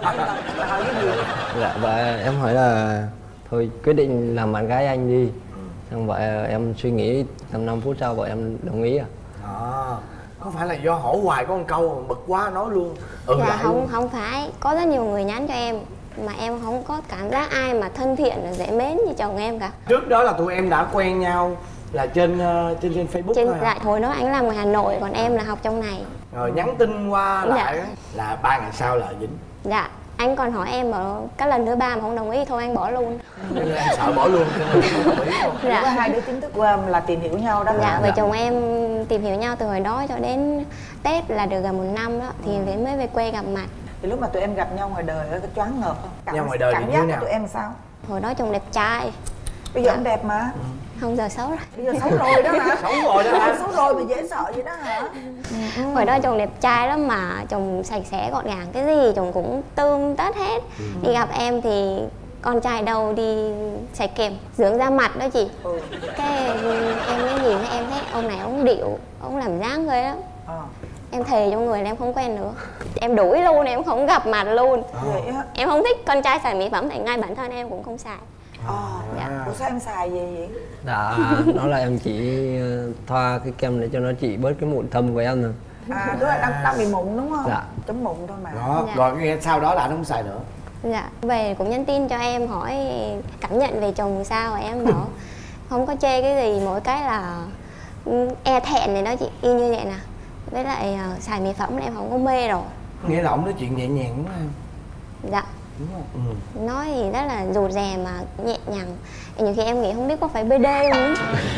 Dạ, vợ em hỏi là thôi quyết định làm bạn gái anh đi. Xong vợ em suy nghĩ tầm 5 phút sau vợ em đồng ý. Có phải là do hỏi hoài có một câu bực quá nói luôn? Dạ không phải, có rất nhiều người nhắn cho em mà em không có cảm giác ai mà thân thiện dễ mến như chồng em cả. Trước đó là tụi em đã quen nhau là trên Facebook thôi hả? Dạ, hồi đó anh làm ngoài Hà Nội còn em là học trong này. Rồi nhắn tin qua lại Dạ. là 3 ngày sau là dính. Dạ, anh còn hỏi em ở cái lần thứ 3 mà không đồng ý thôi anh bỏ luôn. Nên là em sợ bỏ luôn cho nên không đồng ý không? Dạ. Có hai đứa chính thức là tìm hiểu nhau đó. Dạ, vợ chồng em tìm hiểu nhau từ hồi đó cho đến Tết là được gần 1 năm đó thì mới về quê gặp mặt. Thì lúc mà tụi em gặp nhau ngoài đời có choáng ngợp không? Nhau ngoài đời cảm thì giác như của nào? tụi em sao? Hồi đó chồng đẹp trai. Bây giờ ông đẹp mà. Không, giờ xấu rồi. Bây giờ xấu rồi đó hả? Xấu rồi đó hả? Xấu rồi mà dễ sợ vậy đó hả? Hồi đó chồng đẹp trai lắm mà chồng sạch sẽ gọn gàng, cái gì chồng cũng tươm tất hết. Đi gặp em thì con trai đâu đi sạch kèm dưỡng da mặt đó chị. Cái em mới nhìn thấy em thấy ông này ông điệu, ông làm dáng ghê lắm. Em thề trong người là em không quen nữa. Em đuổi luôn, em không gặp mặt luôn. Vậy á? Em không thích con trai xài mỹ phẩm, tại ngay bản thân em cũng không xài. Dạ. Ủa sao em xài gì vậy? Dạ, đó là em chỉ thoa cái kem để cho nó trị bớt cái mụn thâm của em rồi. Tức là đang bị mụn đúng không? Dạ. Chấm mụn thôi mà. Đó, Dạ. rồi nghe sau đó là anh không xài nữa. Dạ, về cũng nhắn tin cho em hỏi cảm nhận về chồng sao, và em bảo không có chê cái gì, mỗi cái là e thẹn này đó chị, y như vậy nè. Với lại xài mỹ phẩm là em không có mê rồi. Nghĩa là ông nói chuyện nhẹ nhàng đúng không? Dạ. Đúng không? Nói thì rất là rụt rè mà nhẹ nhàng. Nhiều khi em nghĩ không biết có phải BD không.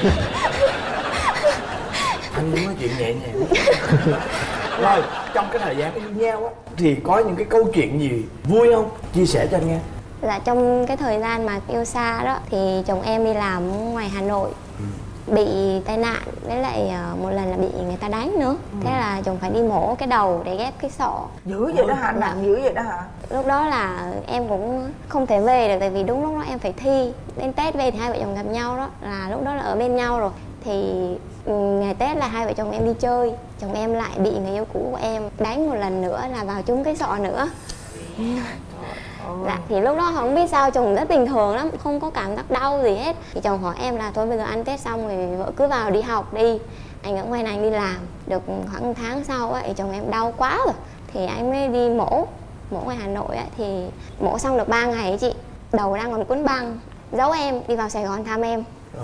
Anh muốn nói chuyện nhẹ nhàng. Rồi, trong cái thời gian yêu nhau á thì có những cái câu chuyện gì vui không? Chia sẻ cho anh nghe. Dạ, trong cái thời gian mà yêu xa đó thì chồng em đi làm ngoài Hà Nội, bị tai nạn, với lại một lần là bị người ta đánh nữa. Thế là chồng phải đi mổ cái đầu để ghép cái sọ. Dữ vậy đó hả? Nặng dữ vậy đó hả? Lúc đó là em cũng không thể về được, tại vì đúng lúc đó em phải thi. Đến Tết về thì hai vợ chồng gặp nhau đó, là lúc đó là ở bên nhau rồi. Thì ngày Tết là hai vợ chồng em đi chơi, chồng em lại bị người yêu cũ của em đánh một lần nữa là vào trúng cái sọ nữa. Dạ, thì lúc đó không biết sao chồng rất bình thường lắm, không có cảm giác đau gì hết. Thì chồng hỏi em là thôi bây giờ ăn Tết xong rồi vợ cứ vào đi học đi, anh ở ngoài này anh đi làm. Được khoảng 1 tháng sau á thì chồng em đau quá rồi thì anh mới đi mổ ngoài Hà Nội á. Thì mổ xong được 3 ngày ấy chị, đầu đang còn cuốn băng, giấu em đi vào Sài Gòn thăm em.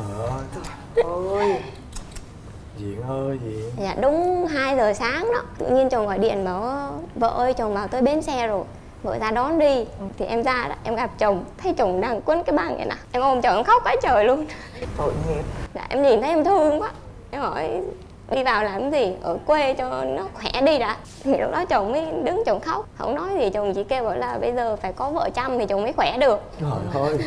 Ôi Diện ơi Diện. Dạ, đúng 2 giờ sáng đó, tự nhiên chồng gọi điện bảo vợ ơi chồng vào tới bến xe rồi, vợ ra đón đi. Thì em ra đó, em gặp chồng, thấy chồng đang quấn cái băng vậy nè, em ôm chồng em khóc quá trời luôn. tội nghiệp. Dạ, em nhìn thấy em thương quá, em hỏi đi vào làm gì, ở quê cho nó khỏe đi đã. Thì lúc đó chồng mới đứng chồng khóc, không nói gì, chồng chỉ kêu bảo là bây giờ phải có vợ chăm thì chồng mới khỏe được. Trời ơi.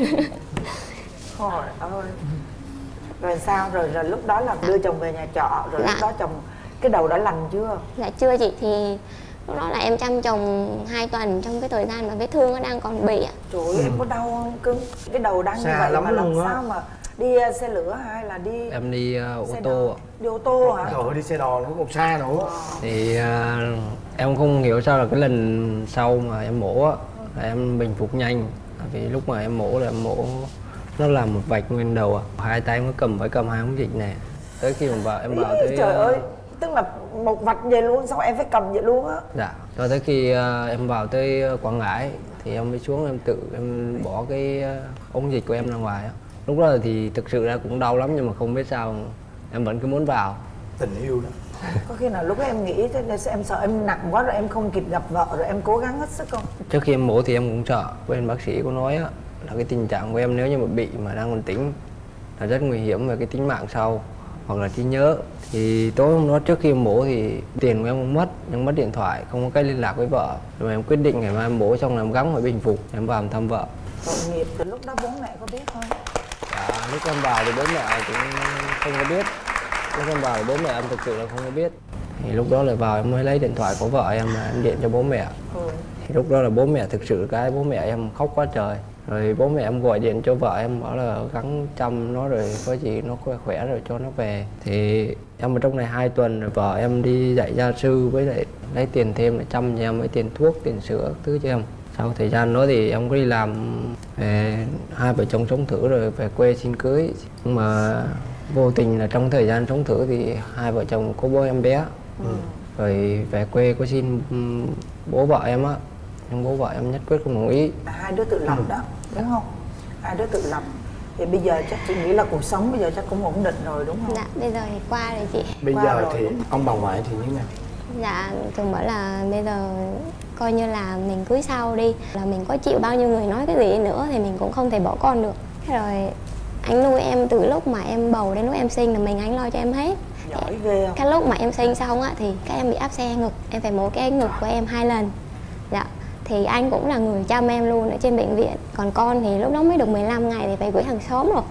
Trời ơi. Rồi sao? Rồi lúc đó là đưa chồng về nhà trọ. Rồi lúc đó chồng cái đầu đã lành chưa? Dạ chưa chị, thì lúc đó là em chăm chồng 2 tuần trong cái thời gian mà vết thương nó đang còn bị ạ. Trời ơi, em có đau không cưng? Cái đầu đang như Xa vậy lắm mà làm luôn á. sao mà đi xe lửa hay là đi Em đi ô xe tô. đò? Đi ô tô hả? Trời ơi, đi xe đò nó còn xa nữa. Thì em không hiểu sao là cái lần sau mà em mổ á là em bình phục nhanh. Vì lúc mà em mổ là em mổ nó là một vạch nguyên đầu à. 2 tay em có cầm 2 ống dịch này. tới khi mà vợ em vào tới trời ơi, tức là một vạch về luôn, xong em phải cầm vậy luôn á? Dạ, cho tới khi em vào tới Quảng Ngãi thì em mới xuống em tự em bỏ cái ống dịch của em ra ngoài á. Lúc đó thì thực sự ra cũng đau lắm nhưng mà không biết sao em vẫn cứ muốn vào. Tình yêu đó. Có khi nào lúc đó em nghĩ thế nên em sợ em nặng quá rồi em không kịp gặp vợ rồi em cố gắng hết sức không? Trước khi em mổ thì em cũng sợ. Bên bác sĩ có nói á, là cái tình trạng của em nếu như mà bị mà đang còn tỉnh là rất nguy hiểm về cái tính mạng sau hoặc là trí nhớ. Thì tối hôm đó trước khi em mổ thì tiền của em không mất, nhưng mất điện thoại, không có cách liên lạc với vợ. Rồi em quyết định ngày mai em mổ xong là em gắng phải bình phục, em vào em thăm vợ. Tội nghiệp, từ lúc đó bố mẹ có biết không? Dạ, lúc em vào thì bố mẹ cũng không có biết. Lúc em vào thì bố mẹ em thực sự là không có biết. Thì lúc đó là vào em mới lấy điện thoại của vợ em là em điện cho bố mẹ. Thì lúc đó là bố mẹ thực sự cái bố mẹ em khóc quá trời. Rồi bố mẹ em gọi điện cho vợ em bảo là gắng chăm nó rồi có gì nó khỏe rồi cho nó về. Thì em ở trong này 2 tuần rồi vợ em đi dạy gia sư với lại lấy tiền thêm để chăm cho em với tiền thuốc, tiền sữa thứ cho em. Sau thời gian đó thì em có đi làm về, hai vợ chồng sống thử rồi về quê xin cưới. Nhưng mà vô tình là trong thời gian sống thử thì hai vợ chồng có bố em bé. Rồi về quê có xin bố vợ em á, nhưng bố vợ em nhất quyết không đồng ý. Hai đứa tự lập đó, đúng không? Hai đứa tự lập. Thì bây giờ chắc chị nghĩ là cuộc sống bây giờ chắc cũng ổn định rồi đúng không? Dạ, bây giờ thì qua rồi chị. Bây Qua giờ rồi, thì ông bà ngoại thì như thế nào? Dạ, chồng bảo là bây giờ coi như là mình cưới sau đi, là mình có chịu bao nhiêu người nói cái gì nữa thì mình cũng không thể bỏ con được. Thế rồi anh nuôi em từ lúc mà em bầu đến lúc em sinh là mình anh lo cho em hết. Giỏi ghê không? Cái lúc mà em sinh xong á thì các em bị áp xe ngực, em phải mổ cái ngực của em 2 lần. Dạ, thì anh cũng là người chăm em luôn ở trên bệnh viện. Còn con thì lúc đó mới được 15 ngày thì phải gửi hàng xóm rồi.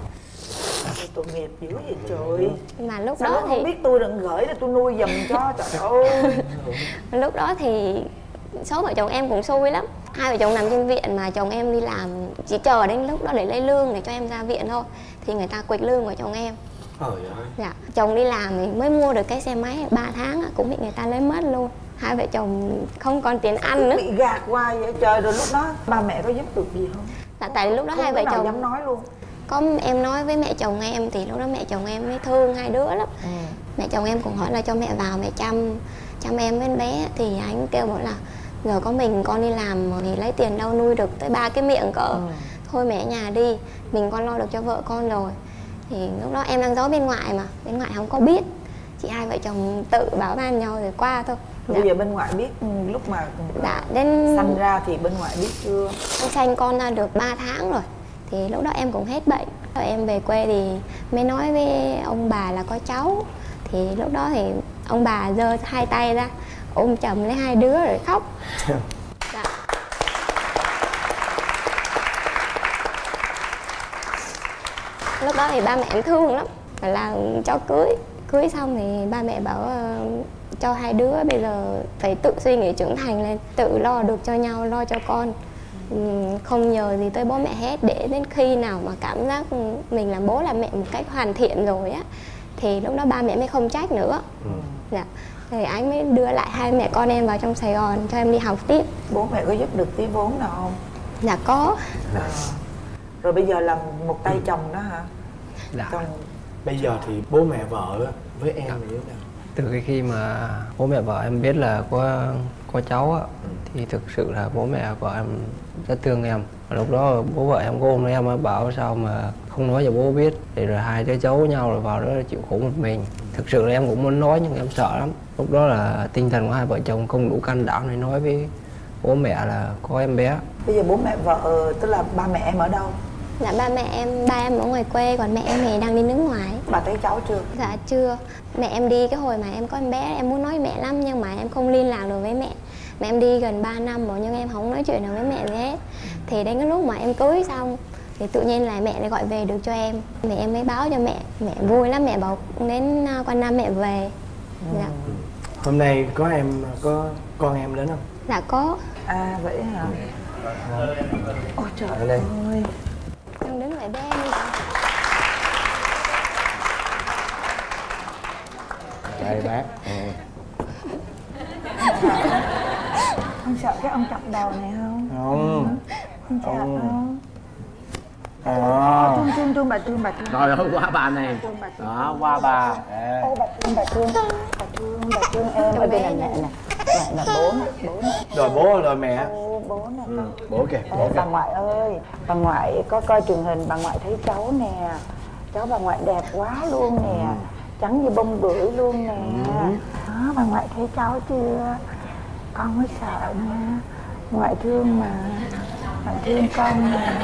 Tội nghiệp dữ vậy trời. Mà lúc Sao đó thì không biết tôi đừng gửi để tôi nuôi giùm cho, trời ơi. lúc đó thì số vợ chồng em cũng xui lắm. Hai vợ chồng nằm trên viện mà chồng em đi làm chỉ chờ đến lúc đó để lấy lương để cho em ra viện thôi. Thì người ta quỵt lương của chồng em. Dạ, chồng đi làm thì mới mua được cái xe máy 3 tháng cũng bị người ta lấy mất luôn. Hai vợ chồng không còn tiền ăn nữa. Bị gạt qua vậy trời, rồi lúc đó ba mẹ có giúp được gì không? Dạ, tại lúc đó không hai vợ chồng dám nói luôn. có em nói với mẹ chồng em thì lúc đó mẹ chồng em mới thương hai đứa lắm. Mẹ chồng em cũng hỏi là cho mẹ vào mẹ chăm em với bé. Thì anh kêu bảo là giờ có mình con đi làm thì lấy tiền đâu nuôi được tới 3 cái miệng cỡ. Thôi mẹ ở nhà đi, mình con lo được cho vợ con rồi. Thì lúc đó em đang giấu bên ngoài mà bên ngoài không có biết, chị hai vợ chồng tự báo ban nhau rồi qua thôi. Bây giờ bên ngoài biết lúc mà đến sanh ra thì bên ngoài biết chưa? Em sanh con ra được 3 tháng rồi thì lúc đó em cũng hết bệnh. Rồi em về quê thì mới nói với ông bà là có cháu. Thì lúc đó thì ông bà giơ 2 tay ra ôm chầm lấy hai đứa rồi khóc. Dạ. Lúc đó thì ba mẹ em thương lắm, là cho cưới xong thì ba mẹ bảo cho hai đứa bây giờ phải tự suy nghĩ trưởng thành lên, tự lo được cho nhau, lo cho con, không nhờ gì tới bố mẹ hết. Để đến khi nào mà cảm giác mình làm bố làm mẹ một cách hoàn thiện rồi á thì lúc đó ba mẹ mới không trách nữa. Dạ. Thì anh mới đưa lại hai mẹ con em vào trong Sài Gòn cho em đi học tiếp. Bố mẹ có giúp được tí vốn nào không? Dạ có. Rồi bây giờ làm một tay chồng đó hả? Dạ. Chồng... Bây giờ thì bố mẹ vợ với em là như thế nào? Từ cái khi mà bố mẹ vợ em biết là có cháu á, thì thực sự là bố mẹ vợ em rất thương em. Và lúc đó bố vợ em có ôm em á, bảo sao mà không nói cho bố biết, thì rồi hai đứa cháu với nhau rồi vào đó chịu khổ một mình. Thực sự là em cũng muốn nói nhưng em sợ lắm. Lúc đó là tinh thần của hai vợ chồng không đủ can đảm để nói với bố mẹ là có em bé. Bây giờ bố mẹ vợ tức là ba mẹ em ở đâu? Dạ ba em ở ngoài quê, còn mẹ em thì đang đi nước ngoài. Bà thấy cháu chưa? Dạ chưa. Mẹ em đi cái hồi mà em có em bé em muốn nói với mẹ lắm nhưng mà em không liên lạc được với mẹ. Mẹ em đi gần 3 năm rồi nhưng em không nói chuyện nào với mẹ gì hết. Thì đến cái lúc mà em cưới xong thì tự nhiên là mẹ lại gọi về được cho em. Mẹ em mới báo cho mẹ vui lắm, mẹ bảo đến qua năm mẹ về. Dạ. Hôm nay có con em đến không? Dạ có. À vậy hả? Ôi trời ơi. Em đứng lại bên đi. Đây bác. Không sợ cái ông chọc đầu này không? Không. Không sợ không? Thương bà thương. Trời ơi, qua bà này. Đó, qua bà. Bà thương em. Ở đây là mẹ nè. Là bố nè. Rồi bố rồi mẹ. Bố nè. Bố kìa. Bà ngoại ơi, bà ngoại có coi truyền hình, bà ngoại thấy cháu nè. Cháu bà ngoại đẹp quá luôn nè. Trắng như bông bưởi luôn nè. Đó, bà ngoại thấy cháu chưa? Con mới sợ nha. Ngoại thương mà. Ngoại thương con mà.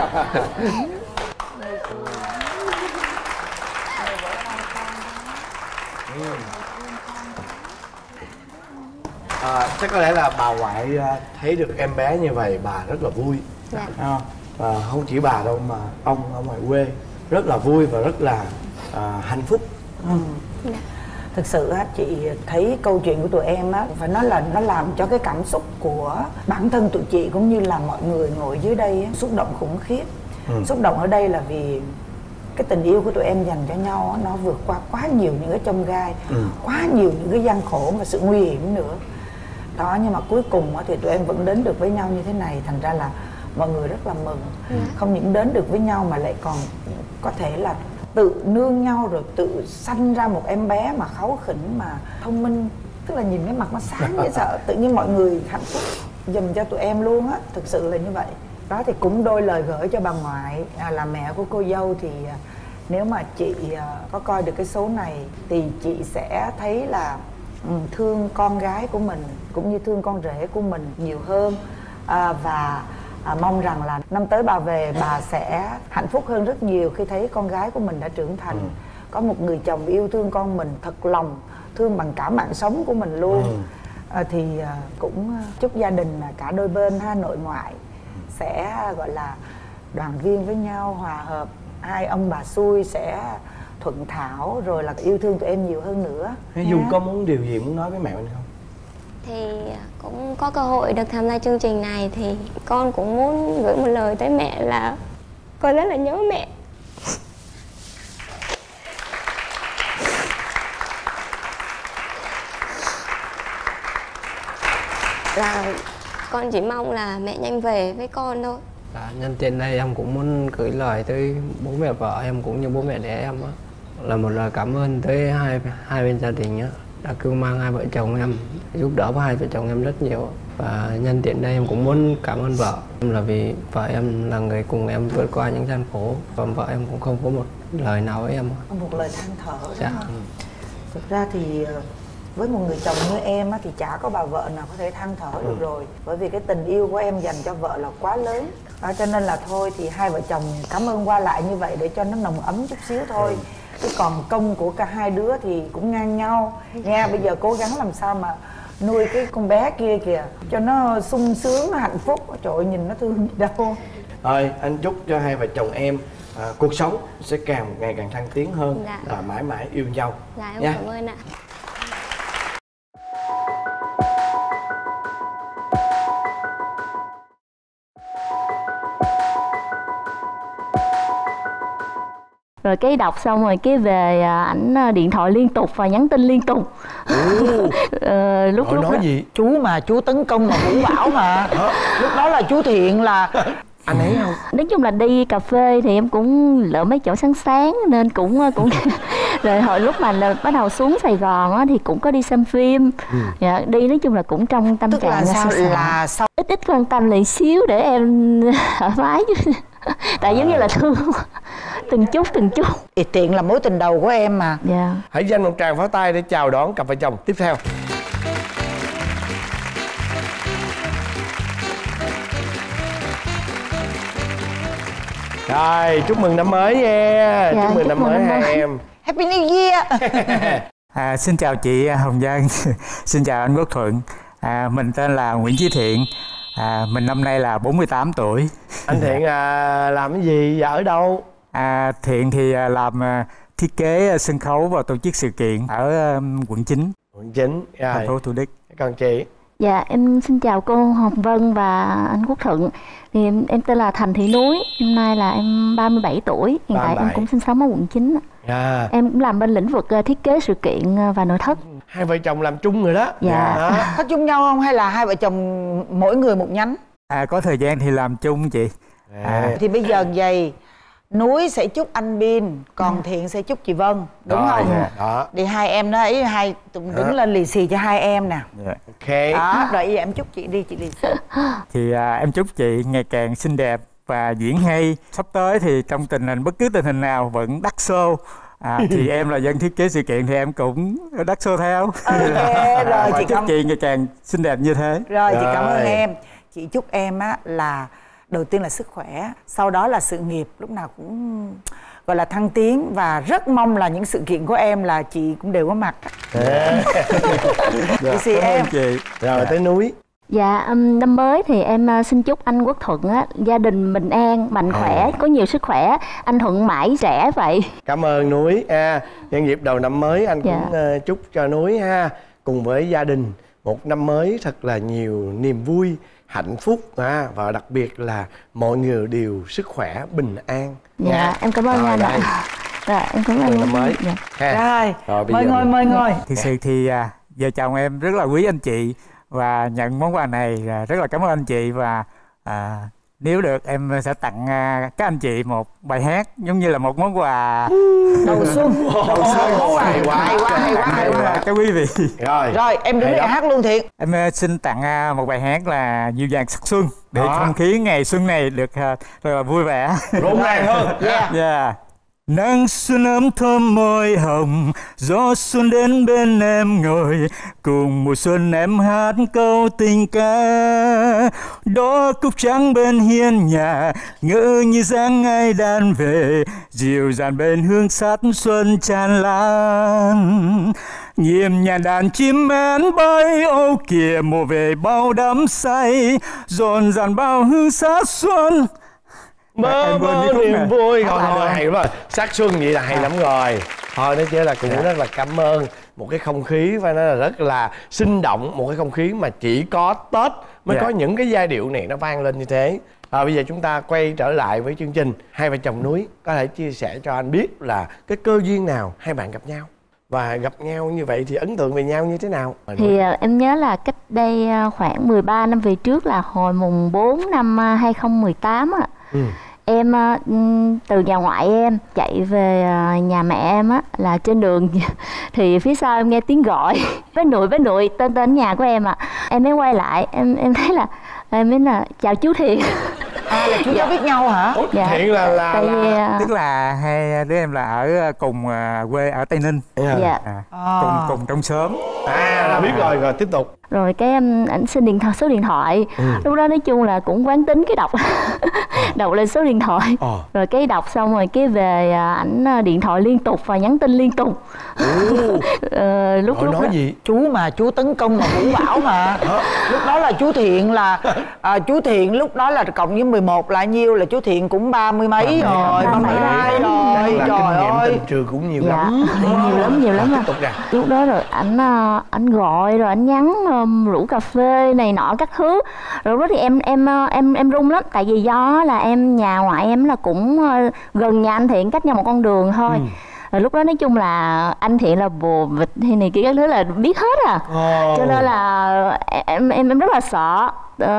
Chắc có lẽ là bà ngoại thấy được em bé như vậy bà rất là vui. Và không chỉ bà đâu mà ông ở ngoài quê rất là vui và rất là hạnh phúc. Thực sự á, chị thấy câu chuyện của tụi em á, phải nói là nó làm cho cái cảm xúc của bản thân tụi chị cũng như là mọi người ngồi dưới đây á, xúc động khủng khiếp. Xúc động ở đây là vì cái tình yêu của tụi em dành cho nhau á, nó vượt qua quá nhiều những cái chông gai, quá nhiều những cái gian khổ và sự nguy hiểm nữa. Đó, nhưng mà cuối cùng á, thì tụi em vẫn đến được với nhau như thế này, thành ra là mọi người rất là mừng. Không những đến được với nhau mà lại còn có thể là tự nương nhau rồi tự sanh ra một em bé mà kháu khỉnh mà thông minh, tức là nhìn cái mặt nó sáng dễ sợ, tự nhiên mọi người hạnh phúc dùm cho tụi em luôn á, thực sự là như vậy. Đó thì cũng đôi lời gửi cho bà ngoại là mẹ của cô dâu, thì nếu mà chị có coi được cái số này thì chị sẽ thấy là thương con gái của mình cũng như thương con rể của mình nhiều hơn, và mong rằng là năm tới bà về bà sẽ hạnh phúc hơn rất nhiều khi thấy con gái của mình đã trưởng thành, có một người chồng yêu thương con mình thật lòng, thương bằng cả mạng sống của mình luôn. Thì cũng chúc gia đình cả đôi bên nội ngoại sẽ gọi là đoàn viên với nhau, hòa hợp, hai ông bà xui sẽ thuận thảo, rồi là yêu thương tụi em nhiều hơn nữa. Dung có muốn điều gì muốn nói với mẹ mình không? Thì cũng có cơ hội được tham gia chương trình này thì con cũng muốn gửi một lời tới mẹ là con rất là nhớ mẹ. Là con chỉ mong là mẹ nhanh về với con thôi. Nhân tiện đây em cũng muốn gửi lời tới bố mẹ vợ em cũng như bố mẹ đẻ em á, là một lời cảm ơn tới hai bên gia đình á, đã cưu mang hai vợ chồng em, giúp đỡ hai vợ chồng em rất nhiều. Và nhân tiện đây em cũng muốn cảm ơn vợ em, là vì vợ em là người cùng em vượt qua những gian khổ, và vợ em cũng không có một lời nào với em. Một lời than thở. Dạ. Thực ra thì với một người chồng như em á, thì chả có bà vợ nào có thể than thở được rồi, bởi vì cái tình yêu của em dành cho vợ là quá lớn. Cho nên là thôi thì hai vợ chồng cảm ơn qua lại như vậy để cho nó nồng ấm chút xíu thôi. Chứ còn công của cả hai đứa thì cũng ngang nhau nha. Bây giờ cố gắng làm sao mà nuôi cái con bé kia kìa cho nó sung sướng, nó hạnh phúc. Trời ơi, nhìn nó thương gì đâu. Rồi anh chúc cho hai vợ chồng em cuộc sống sẽ ngày càng thăng tiến hơn. Dạ. Mãi mãi yêu nhau. Dạ em cảm ơn ạ. Rồi cái đọc xong rồi cái về ảnh điện thoại liên tục và nhắn tin liên tục. Lúc nói gì? Chú mà chú tấn công mà Vũ Bảo mà. Lúc đó là chú Thiện là anh ấy không? Nói chung là đi cà phê thì em cũng lỡ mấy chỗ sáng sáng nên cũng rồi hồi lúc mà bắt đầu xuống Sài Gòn á thì cũng có đi xem phim. Dạ, đi nói chung là cũng trong tâm tức trạng là sao ít quan tâm lại xíu để em thoải mái chứ. Tại giống như là thương từng chút. Thì Thiện là mối tình đầu của em mà. Dạ. Hãy dành một tràng pháo tay để chào đón cặp vợ chồng tiếp theo. Rồi, chúc mừng năm mới nha. Dạ, chúc mừng năm mới hai em. Happy New Year. Xin chào chị Hồng Vân. Xin chào anh Quốc Thuận. Mình tên là Nguyễn Chí Thiện. Mình năm nay là 48 tuổi. Anh Thiện làm cái gì và ở đâu? Thiện thì làm thiết kế sân khấu và tổ chức sự kiện ở quận 9. Quận 9, thành phố Thủ Đức. Còn chị? Dạ, em xin chào cô Hồng Vân và anh Quốc Thuận. Thì em tên là Thành Thị Núi. Năm nay là em 37 tuổi. Hiện tại em cũng sinh sống ở quận 9. Em cũng làm bên lĩnh vực thiết kế sự kiện và nội thất. Hai vợ chồng làm chung rồi đó. Dạ. Có chung nhau không hay là hai vợ chồng mỗi người một nhánh? Có thời gian thì làm chung chị. Thì bây giờ vậy Núi sẽ chúc anh Bin, còn Thiện sẽ chúc chị Vân, đúng không? Đó. Đi hai em đó, ý hai tụi đứng lên lì xì cho hai em nè. Ok. Đó, rồi bây giờ em chúc chị đi, chị lì xì. Thì em chúc chị ngày càng xinh đẹp và diễn hay. Sắp tới thì trong bất cứ tình hình nào vẫn đắt show. Thì em là dân thiết kế sự kiện thì em cũng đắt show theo. Ok, rồi chị chúc chị ngày càng xinh đẹp như thế. Rồi chị cảm ơn em. Chị chúc em á là đầu tiên là sức khỏe, sau đó là sự nghiệp lúc nào cũng gọi là thăng tiến, và rất mong là những sự kiện của em là chị cũng đều có mặt. Cảm ơn chị. Rồi tới Núi. Dạ, năm mới thì em xin chúc anh Quốc Thuận á, gia đình bình an, mạnh khỏe, có nhiều sức khỏe. Anh Thuận mãi trẻ vậy. Cảm ơn Núi. Nhân dịp đầu năm mới anh cũng chúc cho Núi cùng với gia đình một năm mới thật là nhiều niềm vui, hạnh phúc và đặc biệt là mọi người đều sức khỏe, bình an. Dạ, em cảm ơn anh ạ. Dạ, em cảm ơn năm mới. Rồi, mời ngồi. Thực sự thì vợ chồng em rất là quý anh chị và nhận món quà này rất là cảm ơn anh chị, và nếu được em sẽ tặng các anh chị một bài hát giống như là một món quà đầu xuân. Món quà hay quá. Các quý vị. Rồi em đứng đây hát luôn Thiện. Em xin tặng một bài hát là Dịu dàng sắc xuân để không khí ngày xuân này được rất là vui vẻ, rộn ràng hơn. Nắng xuân ấm thơm môi hồng, gió xuân đến bên em ngồi, cùng mùa xuân em hát câu tình ca. Đó cúc trắng bên hiên nhà, ngỡ như dáng ai đàn về, dịu dàng bên hương sắc xuân tràn lan. Nhịp nhàng đàn chim én bay ô kìa, mùa về bao đắm say, rộn ràng bao hương sắc xuân. Mơ niềm vui. Thôi hay lắm rồi. Sắc xuân vậy là hay lắm rồi. Thôi nói chứ là cũng rất là cảm ơn. Một cái không khí phải nói là rất là sinh động. Một cái không khí mà chỉ có Tết mới có những cái giai điệu này nó vang lên như thế. Bây giờ chúng ta quay trở lại với chương trình. Hai vợ chồng Núi có thể chia sẻ cho anh biết là cái cơ duyên nào hai bạn gặp nhau, và gặp nhau như vậy thì ấn tượng về nhau như thế nào? Thì em nhớ là cách đây khoảng 13 năm về trước, là hồi mùng 4 năm 2018 á. Em từ nhà ngoại em chạy về nhà mẹ em á, là trên đường thì phía sau em nghe tiếng gọi bé nội tên nhà của em ạ. Em mới quay lại, em thấy là em mới là chào chú Thiện. Là chú cháu biết nhau hả? Thiện là tức là hai đứa em là ở cùng quê ở Tây Ninh. Cùng trong xóm. Là biết rồi tiếp tục. Rồi cái ảnh xin số điện thoại. Lúc đó nói chung là cũng quán tính cái đọc lên số điện thoại. Rồi cái đọc xong rồi cái về ảnh điện thoại liên tục và nhắn tin liên tục. Lúc nói gì? Chú tấn công mà Vũ Bảo mà. Lúc đó là chú Thiện là chú Thiện lúc đó là cộng với 11 là nhiêu, là chú Thiện cũng 30 mấy rồi, 32 rồi. Trời ơi, tình trường cũng nhiều lắm. Nhiều lắm. Lúc đó rồi ảnh gọi rồi ảnh nhắn rủ cà phê này nọ các thứ. Rồi lúc đó thì em run lắm, tại vì do là nhà ngoại em là cũng gần nhà anh Thiện, cách nhau một con đường thôi. Rồi lúc đó nói chung là anh Thiện là bồ vịt hay này kia các thứ là biết hết cho nên là em rất là sợ,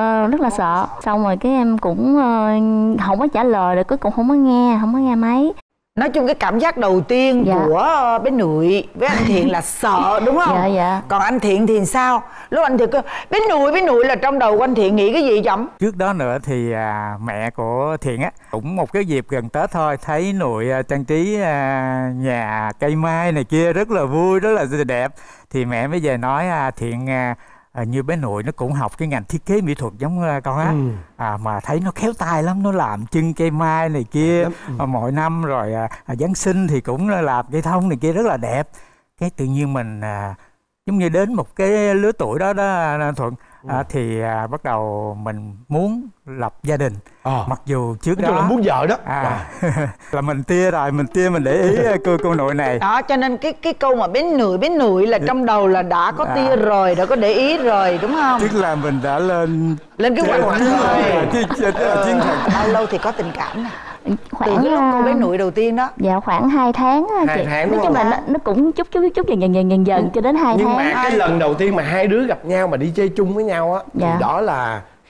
xong rồi cái em cũng không có trả lời, rồi cuối cùng không có nghe mấy. Nói chung cái cảm giác đầu tiên của bé Nụi với anh Thiện là sợ, đúng không? Còn anh Thiện thì sao? Lúc anh Thiện kêu bé Nụi là trong đầu của anh Thiện nghĩ cái gì chậm? Trước đó nữa thì mẹ của Thiện á cũng một cái dịp gần Tết thôi, thấy Nụi trang trí nhà cây mai này kia rất là vui, rất là đẹp, thì mẹ mới về nói Thiện như bé Nụi nó cũng học cái ngành thiết kế mỹ thuật giống con á. Mà thấy nó khéo tay lắm, nó làm chân cây mai này kia mọi năm, rồi Giáng sinh thì cũng làm cây thông này kia rất là đẹp. Cái tự nhiên mình giống như đến một cái lứa tuổi đó Thuận, thì bắt đầu mình muốn lập gia đình. Mặc dù trước đó là muốn vợ đó là mình tia rồi, mình để ý cô nội này đó, cho nên cái câu mà bé Nụi là trong đầu là đã có tia rồi, đã có để ý rồi, đúng không? Tức là mình đã lên cái hoạch rồi. Chiến thuật. Bao lâu thì có tình cảm này? Từ cái lúc cô bé Nụi đầu tiên đó. Dạ khoảng 2 tháng chị. Nói chung là nó cũng chút dần cho đến 2 tháng. Nhưng mà cái lần đầu tiên mà hai đứa gặp nhau mà đi chơi chung với nhau á, thì đó là khi nào?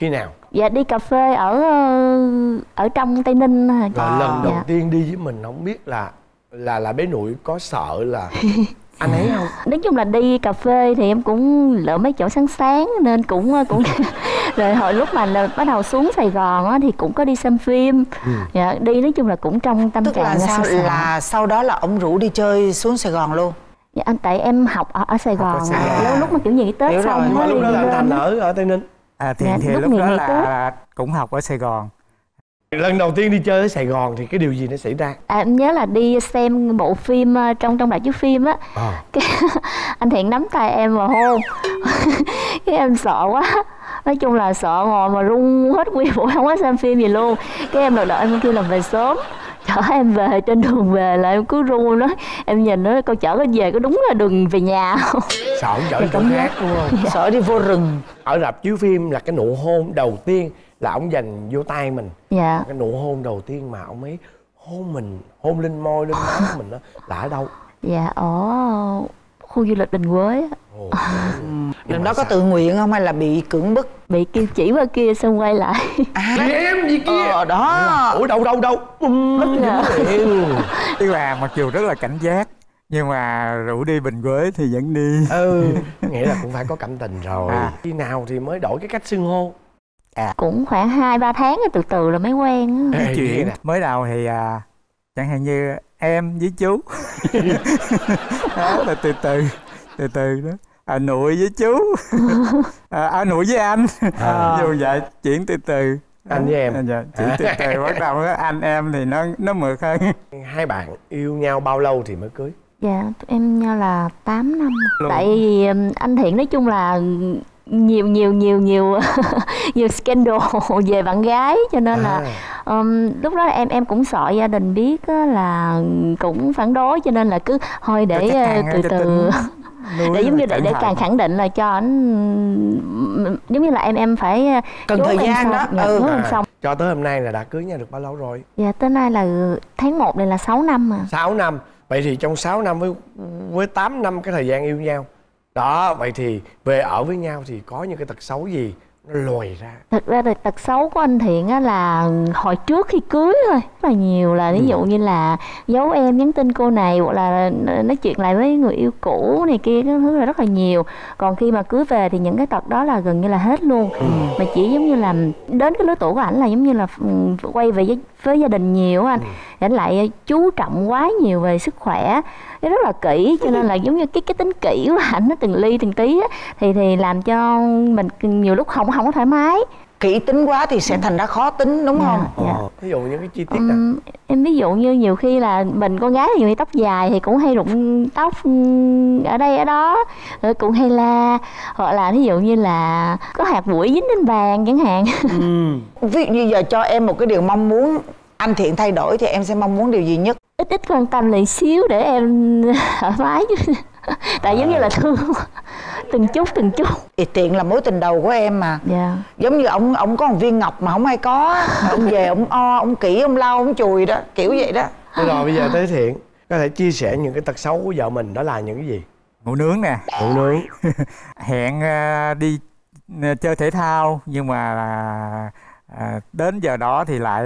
Dạ đi cà phê ở trong Tây Ninh. Rồi lần đầu tiên đi với mình không biết là bé Nụi có sợ là anh ấy không? Nói chung là đi cà phê thì em cũng lỡ mấy chỗ sáng nên cũng rồi hồi lúc mà bắt đầu xuống Sài Gòn á, thì cũng có đi xem phim. Dạ, đi nói chung là cũng trong tâm trạng là sao? Là sau đó là ông rủ đi chơi xuống Sài Gòn luôn? Dạ anh, tại em học ở Sài Gòn. Lúc mà kiểu nghỉ Tết xong rồi. Lúc đó là anh Thành ở Tây Ninh. Thì lúc đó là cũng học ở Sài Gòn. Lần đầu tiên đi chơi ở Sài Gòn thì cái điều gì nó xảy ra? Em nhớ là đi xem bộ phim trong rạp chiếu phim á. Cái anh Thiện nắm tay em và hôn. Cái em sợ quá. Nói chung là sợ ngồi mà run hết nguyên buổi không có xem phim gì luôn. Cái em đợi em kêu là về sớm. Chở em về, trên đường về là em cứ run đó. Em nhìn nó câu chở cái về có đúng là đường về nhà không? Sợ chở đi chỗ khác đúng không? Dạ. Sợ đi vô rừng. Ở rạp chiếu phim là cái nụ hôn đầu tiên là ông dành vô tay mình. Dạ. Cái nụ hôn đầu tiên mà ông ấy hôn mình, hôn lên môi, lên má mình đó là ở đâu? Dạ ở khu du lịch Bình Quế. Lần đó có tự nguyện không hay là bị cưỡng bức? Bị kêu chỉ qua kia xong quay lại. Chị em gì kia? Đó. Ủa đâu. Tức là mặc dù rất là cảnh giác nhưng mà rủ đi Bình Quế thì vẫn đi. Nghĩa là cũng phải có cảm tình rồi. Khi nào thì mới đổi cái cách xưng hô? Cũng khoảng 2-3 tháng từ từ là mới quen. Chuyện mới đầu thì chẳng hạn như em với chú. Đó là từ từ đó. Nội với chú. Nội với anh. Dù vậy chuyển từ từ. Anh với em. Dạ, chuyển từ từ bắt đầu anh em thì nó mượt hơn. Hai bạn yêu nhau bao lâu thì mới cưới? Dạ em nhau là 8 năm. Tại vì anh Thiện nói chung là nhiều nhiều scandal về bạn gái, cho nên là lúc đó em cũng sợ gia đình biết là cũng phản đối, cho nên là cứ thôi để từ từ để giống như để càng khẳng định là cho anh, giống như là em phải cần thời gian đó. Xong. Cho tới hôm nay là đã cưới nhau được bao lâu rồi? Dạ tới nay là tháng 1 này là 6 năm mà. 6 năm. Vậy thì trong 6 năm với 8 năm cái thời gian yêu nhau đó, vậy thì về ở với nhau thì có những cái tật xấu gì nó lòi ra? Thật ra thì tật xấu của anh Thiện á là hồi trước khi cưới thôi rất là nhiều, là ví dụ như là giấu em, nhắn tin cô này, hoặc là nói chuyện lại với người yêu cũ này kia, cái thứ là rất là nhiều. Còn khi mà cưới về thì những cái tật đó là gần như là hết luôn. Mà chỉ giống như là đến cái lứa tuổi của ảnh là giống như là quay về với gia đình nhiều anh. Ảnh lại chú trọng quá nhiều về sức khỏe, cái rất là kỹ, cho nên là giống như cái tính kỹ của ảnh nó từng ly từng tí á, thì làm cho mình nhiều lúc không có thoải mái. Kỹ tính quá thì sẽ thành ra khó tính đúng không? Ví dụ những cái chi tiết nào? Em ví dụ như nhiều khi là mình con gái thì tóc dài thì cũng hay rụng tóc ở đây ở đó, rồi cũng hay la, hoặc là ví dụ như là có hạt bụi dính lên bàn chẳng hạn. Ví dụ như giờ cho em một cái điều mong muốn anh Thiện thay đổi thì em sẽ mong muốn điều gì nhất? Ít quan tâm lại xíu để em thoải mái chứ. Tại giống như là thương từng chút. Thì Thiện là mối tình đầu của em mà. Dạ. Giống như ông có một viên ngọc mà không ai có, ông về ông ông kỹ, ông lau, ông chùi đó, kiểu vậy đó. Rồi bây giờ tới Thiện có thể chia sẻ những cái tật xấu của vợ mình đó là những cái gì? Ngủ nướng nè. Ngủ nướng. Hẹn đi chơi thể thao nhưng mà đến giờ đó thì lại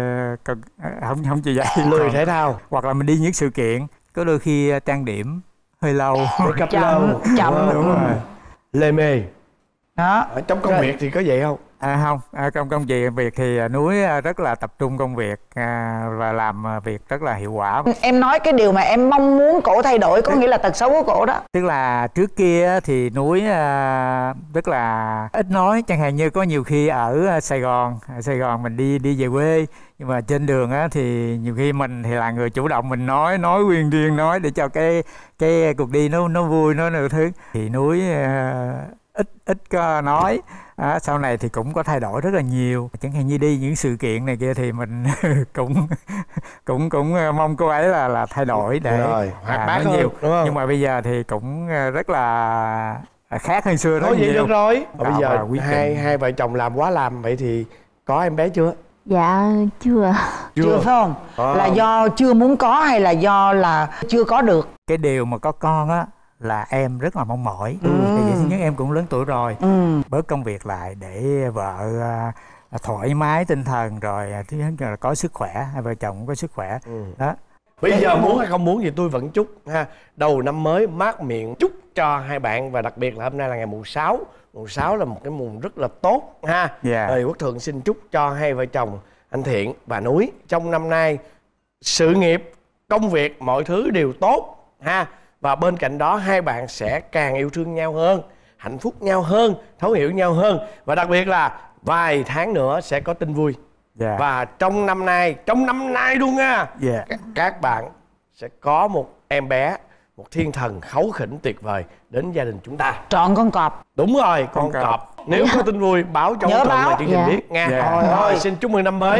không chịu dậy, lười thể thao. Hoặc là mình đi những sự kiện có đôi khi trang điểm hơi lâu, chậm đúng rồi, lê mê đó. Ở trong công việc thì có vậy không? Không, trong công việc thì Núi rất là tập trung công việc và làm việc rất là hiệu quả. Em nói cái điều mà em mong muốn cổ thay đổi có nghĩa là tật xấu của cổ đó. Tức là trước kia thì Núi rất là ít nói, chẳng hạn như có nhiều khi ở Sài Gòn mình đi về quê, nhưng mà trên đường thì nhiều khi mình thì là người chủ động, mình nói quyên riêng, nói để cho cái cuộc đi nó vui, nó được thứ. Thì Núi ít có nói. Sau này thì cũng có thay đổi rất là nhiều, chẳng hạn như đi những sự kiện này kia thì mình cũng mong cô ấy là thay đổi để hoạt bát hơn, nhiều, đúng không? Nhưng mà bây giờ thì cũng rất là khác hơn xưa rất nhiều. Vậy được rồi. Bây giờ hai vợ chồng làm quá làm, vậy thì có em bé chưa? Dạ chưa phải không? Là do chưa muốn có hay là do là chưa có được? Cái điều mà có con á là em rất là mong mỏi. Thì vậy thứ nhất em cũng lớn tuổi rồi, bớt công việc lại để vợ thoải mái tinh thần, rồi thứ nhất là có sức khỏe, hai vợ chồng cũng có sức khỏe. Đó. Bây giờ muốn hay không muốn thì tôi vẫn chúc ha, đầu năm mới mát miệng, chúc cho hai bạn, và đặc biệt là hôm nay là ngày mùng 6. Mùng 6 là một cái mùng rất là tốt ha. Rồi Quốc Thuận xin chúc cho hai vợ chồng anh Thiện và Núi trong năm nay sự nghiệp, công việc, mọi thứ đều tốt ha. Và bên cạnh đó hai bạn sẽ càng yêu thương nhau hơn, hạnh phúc nhau hơn, thấu hiểu nhau hơn. Và đặc biệt là vài tháng nữa sẽ có tin vui. Và trong năm nay luôn nha, các bạn sẽ có một em bé, một thiên thần kháu khỉnh tuyệt vời đến gia đình chúng ta. Chọn con cọp. Đúng rồi, con cọp. Nếu có tin vui báo cho Quốc Thuận và chương trình biết nha. Thôi xin chúc mừng năm mới.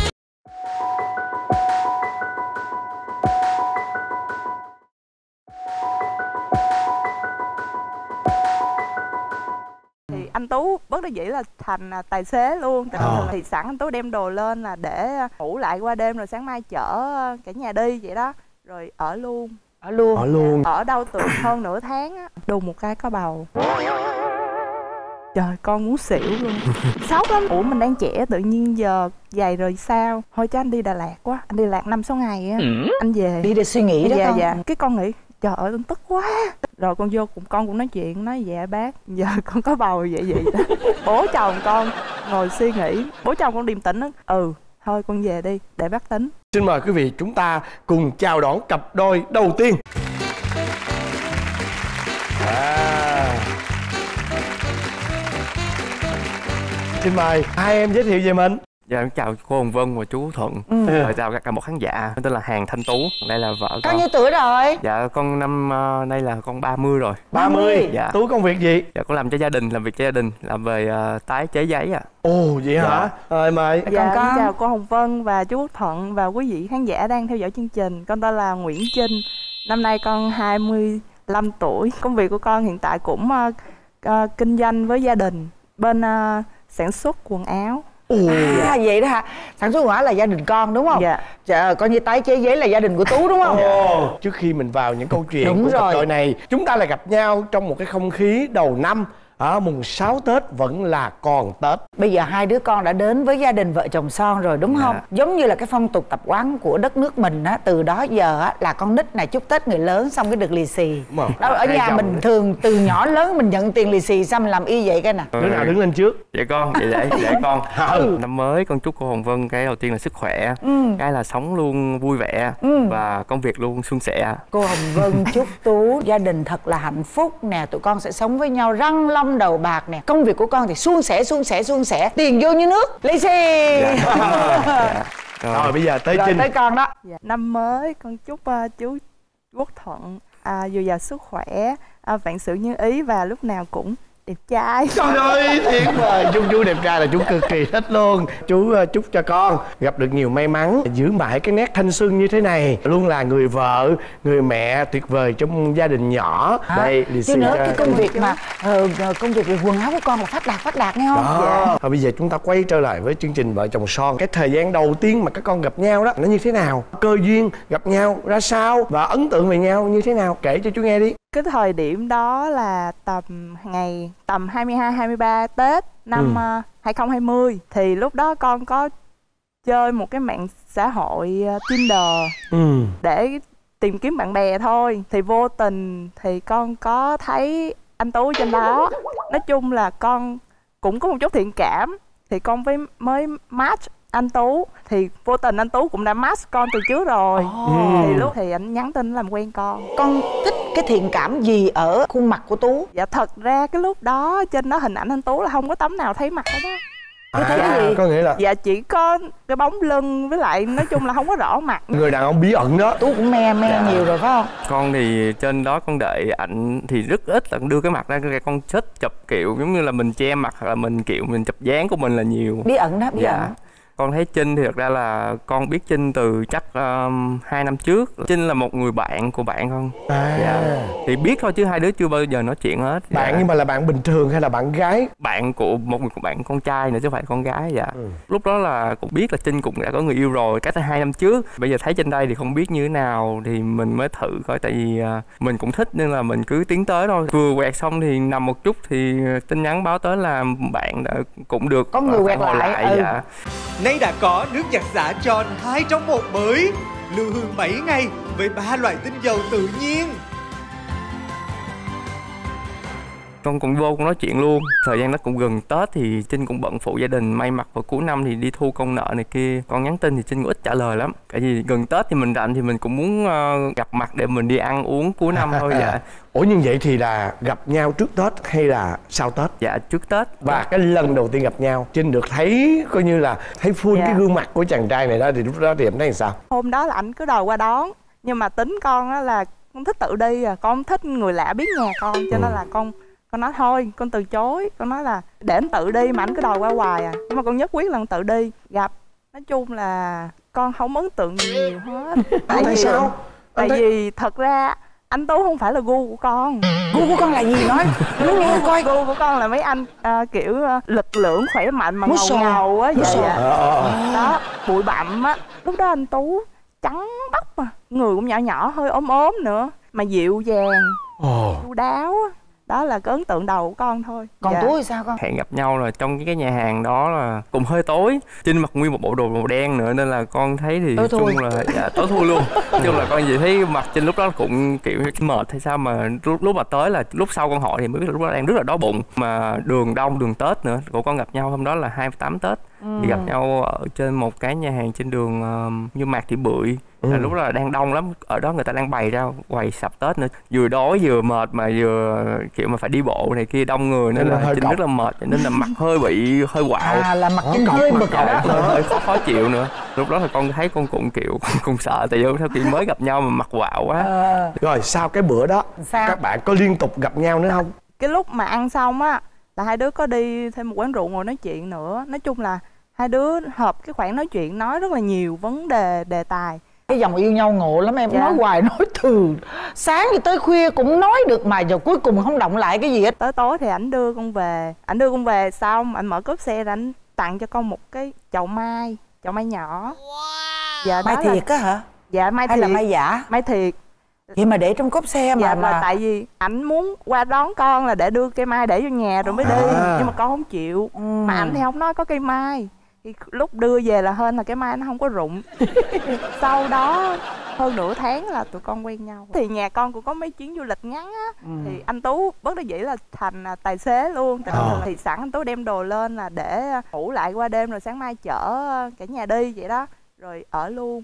Thì anh Tú bất đắc dĩ là thành tài xế luôn. Thì sẵn anh Tú đem đồ lên là để ngủ lại qua đêm, rồi sáng mai chở cả nhà đi vậy đó. Rồi ở luôn. Ở đâu từ hơn nửa tháng á, đùng một cái có bầu. Trời, con muốn xỉu luôn. Sốc lắm. Ủa mình đang trẻ tự nhiên giờ vậy rồi sao? Thôi cho anh đi Đà Lạt quá. Anh đi Đà Lạt 5-6 ngày á. Anh về. Đi để suy nghĩ đó con. Cái con nghĩ trời ơi con tức quá. Rồi con vô cùng con cũng nói chuyện, nói dạ bác, giờ con có bầu vậy đó. Bố chồng con ngồi suy nghĩ. Bố chồng con điềm tĩnh đó. Thôi con về đi để bác tính. Xin mời quý vị chúng ta cùng chào đón cặp đôi đầu tiên. Xin mời hai em giới thiệu về mình. Dạ em chào cô Hồng Vân và chú Quốc Thuận. Chào cả một khán giả. Tên là Hàn Thanh Tú. Đây là vợ con. Con nhiêu tuổi rồi? Dạ con năm nay là con 30 rồi. 30? Dạ. Tú công việc gì? Dạ con làm cho gia đình, làm việc cho gia đình, làm về tái chế giấy ạ. Ồ vậy hả? Rồi mời. Dạ con chào cô Hồng Vân và chú Quốc Thuận và quý vị khán giả đang theo dõi chương trình. Con tên là Nguyễn Trinh. Năm nay con 25 tuổi. Công việc của con hiện tại cũng kinh doanh với gia đình bên sản xuất quần áo. Vậy đó hả? Sản xuất quần áo là gia đình con đúng không? Dạ. Coi như tái chế giấy là gia đình của Tú đúng không? Trước khi mình vào những câu chuyện của cặp đôi này, chúng ta lại gặp nhau trong một cái không khí đầu năm. Mùng 6 Tết vẫn là còn Tết. Bây giờ hai đứa con đã đến với gia đình vợ chồng son rồi đúng không? Giống như là cái phong tục tập quán của đất nước mình á, từ đó giờ á là con nít này chúc Tết người lớn xong cái được lì xì. Đó, ở nhà mình thường từ nhỏ lớn mình nhận tiền lì xì xong mình làm y vậy cái nè. Đứa nào đứng lên trước? Dạ con, dạ con. Năm mới con chúc cô Hồng Vân cái đầu tiên là sức khỏe, cái là sống luôn vui vẻ và công việc luôn suôn sẻ. Cô Hồng Vân chúc Tú gia đình thật là hạnh phúc nè, tụi con sẽ sống với nhau răng long đầu bạc nè, công việc của con thì suôn sẻ, tiền vô như nước, lì xì. Rồi bây giờ tới Trinh. Tới con đó. Năm mới con chúc chú Quốc Thuận dồi dào sức khỏe, vạn sự như ý và lúc nào cũng đẹp trai. Trời ơi thiệt mà chú đẹp trai là chú cực kỳ thích luôn. Chú chúc cho con gặp được nhiều may mắn, giữ mãi cái nét thanh xuân như thế này, luôn là người vợ, người mẹ tuyệt vời trong gia đình nhỏ. Đây lì xì chứ nữa cái công việc mà công việc về quần áo của con là phát đạt nghe không? Đó. Bây giờ chúng ta quay trở lại với chương trình vợ chồng son. Cái thời gian đầu tiên mà các con gặp nhau đó nó như thế nào, cơ duyên gặp nhau ra sao và ấn tượng về nhau như thế nào, kể cho chú nghe đi. Cái thời điểm đó là tầm 22-23 Tết năm 2020. Thì lúc đó con có chơi một cái mạng xã hội Tinder để tìm kiếm bạn bè thôi. Thì vô tình thì con có thấy anh Tú trên đó. Nói chung là con cũng có một chút thiện cảm, thì con mới match anh Tú. Thì vô tình anh Tú cũng đã match con từ trước rồi. Thì lúc thì anh nhắn tin làm quen con. Con thích cái thiện cảm gì ở khuôn mặt của Tú? Dạ thật ra cái lúc đó trên đó hình ảnh anh Tú là không có tấm nào thấy mặt hết đó. Thấy cái gì? Có nghĩa là dạ chỉ có cái bóng lưng, với lại nói chung là không có rõ mặt. Người đàn ông bí ẩn đó. Tú cũng me nhiều rồi phải không? Con thì trên đó con đợi ảnh thì rất ít là đưa cái mặt ra, con thích chụp kiểu giống như là mình che mặt hoặc là mình chụp dáng của mình là nhiều. Bí ẩn đó, bí ẩn. Con thấy Trinh thì thật ra là con biết Trinh từ chắc 2 năm trước. Trinh là một người bạn của bạn con. Dạ. Thì biết thôi chứ hai đứa chưa bao giờ nói chuyện hết. Bạn nhưng mà là bạn bình thường hay là bạn gái? Bạn của một người bạn con trai nữa chứ không phải con gái. Dạ. Lúc đó là cũng biết là Trinh cũng đã có người yêu rồi, cách 2 năm trước. Bây giờ thấy trên đây thì không biết như thế nào thì mình mới thử coi, tại vì mình cũng thích nên là mình cứ tiến tới thôi. Vừa quẹt xong thì nằm một chút thì tin nhắn báo tới là bạn đã cũng được có người quẹt lại. Dạ. Nay đã có nước giặt xả tròn 2 trong 1 mới. Lưu hương 7 ngày với 3 loại tinh dầu tự nhiên. Con cũng vô con nói chuyện luôn. Thời gian nó cũng gần Tết thì Trinh cũng bận phụ gia đình, may mặc vào cuối năm thì đi thu công nợ này kia. Con nhắn tin thì Trinh cũng ít trả lời lắm. Tại vì gần Tết thì mình rảnh thì mình cũng muốn gặp mặt để mình đi ăn uống cuối năm thôi. Dạ. Ủa như vậy thì là gặp nhau trước Tết hay là sau Tết? Dạ trước Tết. Và cái lần đầu tiên gặp nhau Trinh được thấy coi như là thấy full cái gương mặt của chàng trai này đó, thì lúc đó thì em thấy sao? Hôm đó là anh cứ đòi qua đón, nhưng mà tính con á là con thích tự đi à, con không thích người lạ biết nhà con, cho nên là con nói thôi, con từ chối. Con nói là để anh tự đi mà anh cứ đòi qua hoài à. Nhưng mà con nhất quyết là con tự đi. Gặp, nói chung là con không ấn tượng nhiều hết. Tại sao? Tại vì thật ra anh Tú không phải là gu của con. Gu của con là gì nói nghe coi. Gu của con là mấy anh kiểu lực lượng khỏe mạnh mà ngầu ngầu á vậy à. Đó, bụi bặm á. Lúc đó anh Tú trắng bóc mà, người cũng nhỏ nhỏ hơi ốm ốm nữa, mà dịu dàng, chu đáo á. Đó là cái ấn tượng đầu của con thôi. Còn Tú thì sao con? Hẹn gặp nhau là trong cái nhà hàng đó là cũng hơi tối. Trinh mặc nguyên một bộ đồ màu đen nữa nên là con thấy thì nói chung là dạ, tối thui luôn. Nói chung là con chỉ thấy mặt Trinh lúc đó cũng kiểu mệt hay sao mà lúc mà tới là lúc sau con hỏi thì mới biết là lúc đó đang rất là đói bụng. Mà đường đông, đường Tết nữa. Của con gặp nhau hôm đó là 28 Tết. Thì gặp nhau ở trên một cái nhà hàng trên đường như Mạc Thị Bưởi. Là lúc đó là đang đông lắm, ở đó người ta đang bày ra quầy sạp Tết nữa, vừa đói vừa mệt mà vừa kiểu mà phải đi bộ này kia đông người nên là Trinh rất là mệt, nên là mặt hơi bị hơi quạo. Là mặt Trinh hơi bực hơi khó chịu nữa. Lúc đó thì con thấy con cũng kiểu con sợ, tại vì theo kiểu mới gặp nhau mà mặt quạo quá. Rồi sau cái bữa đó các bạn có liên tục gặp nhau nữa không? Cái lúc mà ăn xong á là hai đứa có đi thêm một quán rượu ngồi nói chuyện nữa. Nói chung là hai đứa hợp cái khoảng nói chuyện, nói rất là nhiều vấn đề tài. Cái dòng yêu nhau ngộ lắm em. Nói hoài nói từ sáng cho tới khuya cũng nói được mà giờ cuối cùng không động lại cái gì hết. Tới tối thì ảnh đưa con về xong ảnh mở cốp xe rồi ảnh tặng cho con một cái chậu mai nhỏ. Dạ, mai thiệt á hả? Dạ mai hay thiệt. Là mai giả? Mai thiệt. Vậy mà để trong cốp xe mà. Dạ, mà tại vì ảnh muốn qua đón con là để đưa cây mai để vô nhà rồi mới đi. Nhưng mà con không chịu. Mà ảnh thì không nói có cây mai. Thì lúc đưa về là hên là cái mai nó không có rụng. Sau đó hơn nửa tháng là tụi con quen nhau. Thì nhà con cũng có mấy chuyến du lịch ngắn á. Thì anh Tú bất đắc dĩ là thành tài xế luôn. Thì sẵn anh Tú đem đồ lên là để ngủ lại qua đêm rồi sáng mai chở cả nhà đi vậy đó. Rồi ở luôn.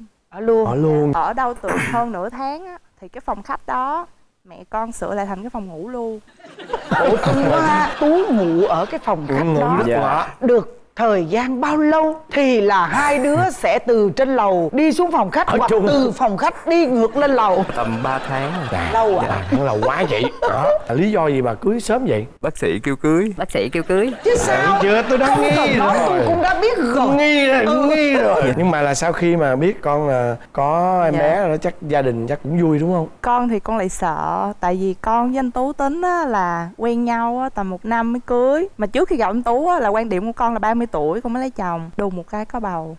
Ở đâu từ hơn nửa tháng á. Thì cái phòng khách đó mẹ con sửa lại thành cái phòng ngủ luôn. Ủa cưng quá. Tú ngủ ở cái phòng khách đó được thời gian bao lâu thì là hai đứa sẽ từ trên lầu đi xuống phòng khách hoặc từ phòng khách đi ngược lên lầu? Tầm 3 tháng. Lâu à? Tháng lâu quá vậy. Đó. Lý do gì mà cưới sớm vậy? Bác sĩ kêu cưới. Chứ sao? Chưa, tôi đã nghi rồi. Tôi cũng đã biết rồi. Nghi rồi. Nhưng mà là sau khi mà biết con là có em bé rồi, chắc gia đình chắc cũng vui đúng không? Con thì con lại sợ. Tại vì con với anh Tú tính á, là quen nhau á, tầm 1 năm mới cưới. Mà trước khi gặp anh Tú á, là quan điểm của con là 30 tuổi con mới lấy chồng. Đùng một cái có bầu.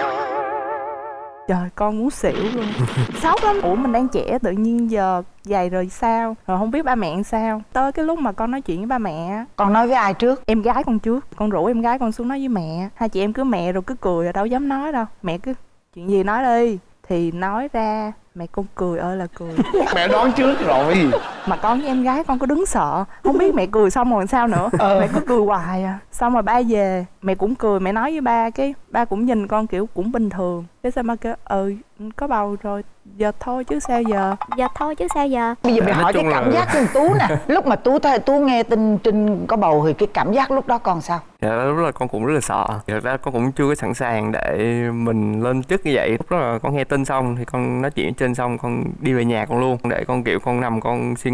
Trời, con muốn xỉu luôn. Sốc lắm. Ủa mình đang trẻ tự nhiên giờ vậy rồi sao? Rồi không biết ba mẹ sao. Tới cái lúc mà con nói chuyện với ba mẹ. Con nói với ai trước? Em gái con trước. Con rủ em gái con xuống nói với mẹ. Hai chị em cứ mẹ rồi cứ cười rồi đâu dám nói đâu. Mẹ cứ chuyện gì nói đi. Thì nói ra mẹ con cười ơi là cười. Mẹ đoán trước rồi. Mà con với em gái con có đứng sợ. Không biết mẹ cười xong rồi sao nữa. Mẹ cứ cười hoài à. Xong rồi ba về mẹ cũng cười. Mẹ nói với ba cái ba cũng nhìn con kiểu cũng bình thường. Cái sao ba kêu có bầu rồi giờ thôi chứ sao giờ. Bây giờ mẹ hỏi cái cảm giác của Tú nè. Lúc mà Tú nghe tin Trinh có bầu thì cái cảm giác lúc đó con sao? Dạ lúc đó con cũng rất là sợ. Thật ra con cũng chưa có sẵn sàng để mình lên chức như vậy. Lúc đó là con nghe tin xong thì con nói chuyện trên xong con đi về nhà con luôn. Để con kiểu con nằm con suy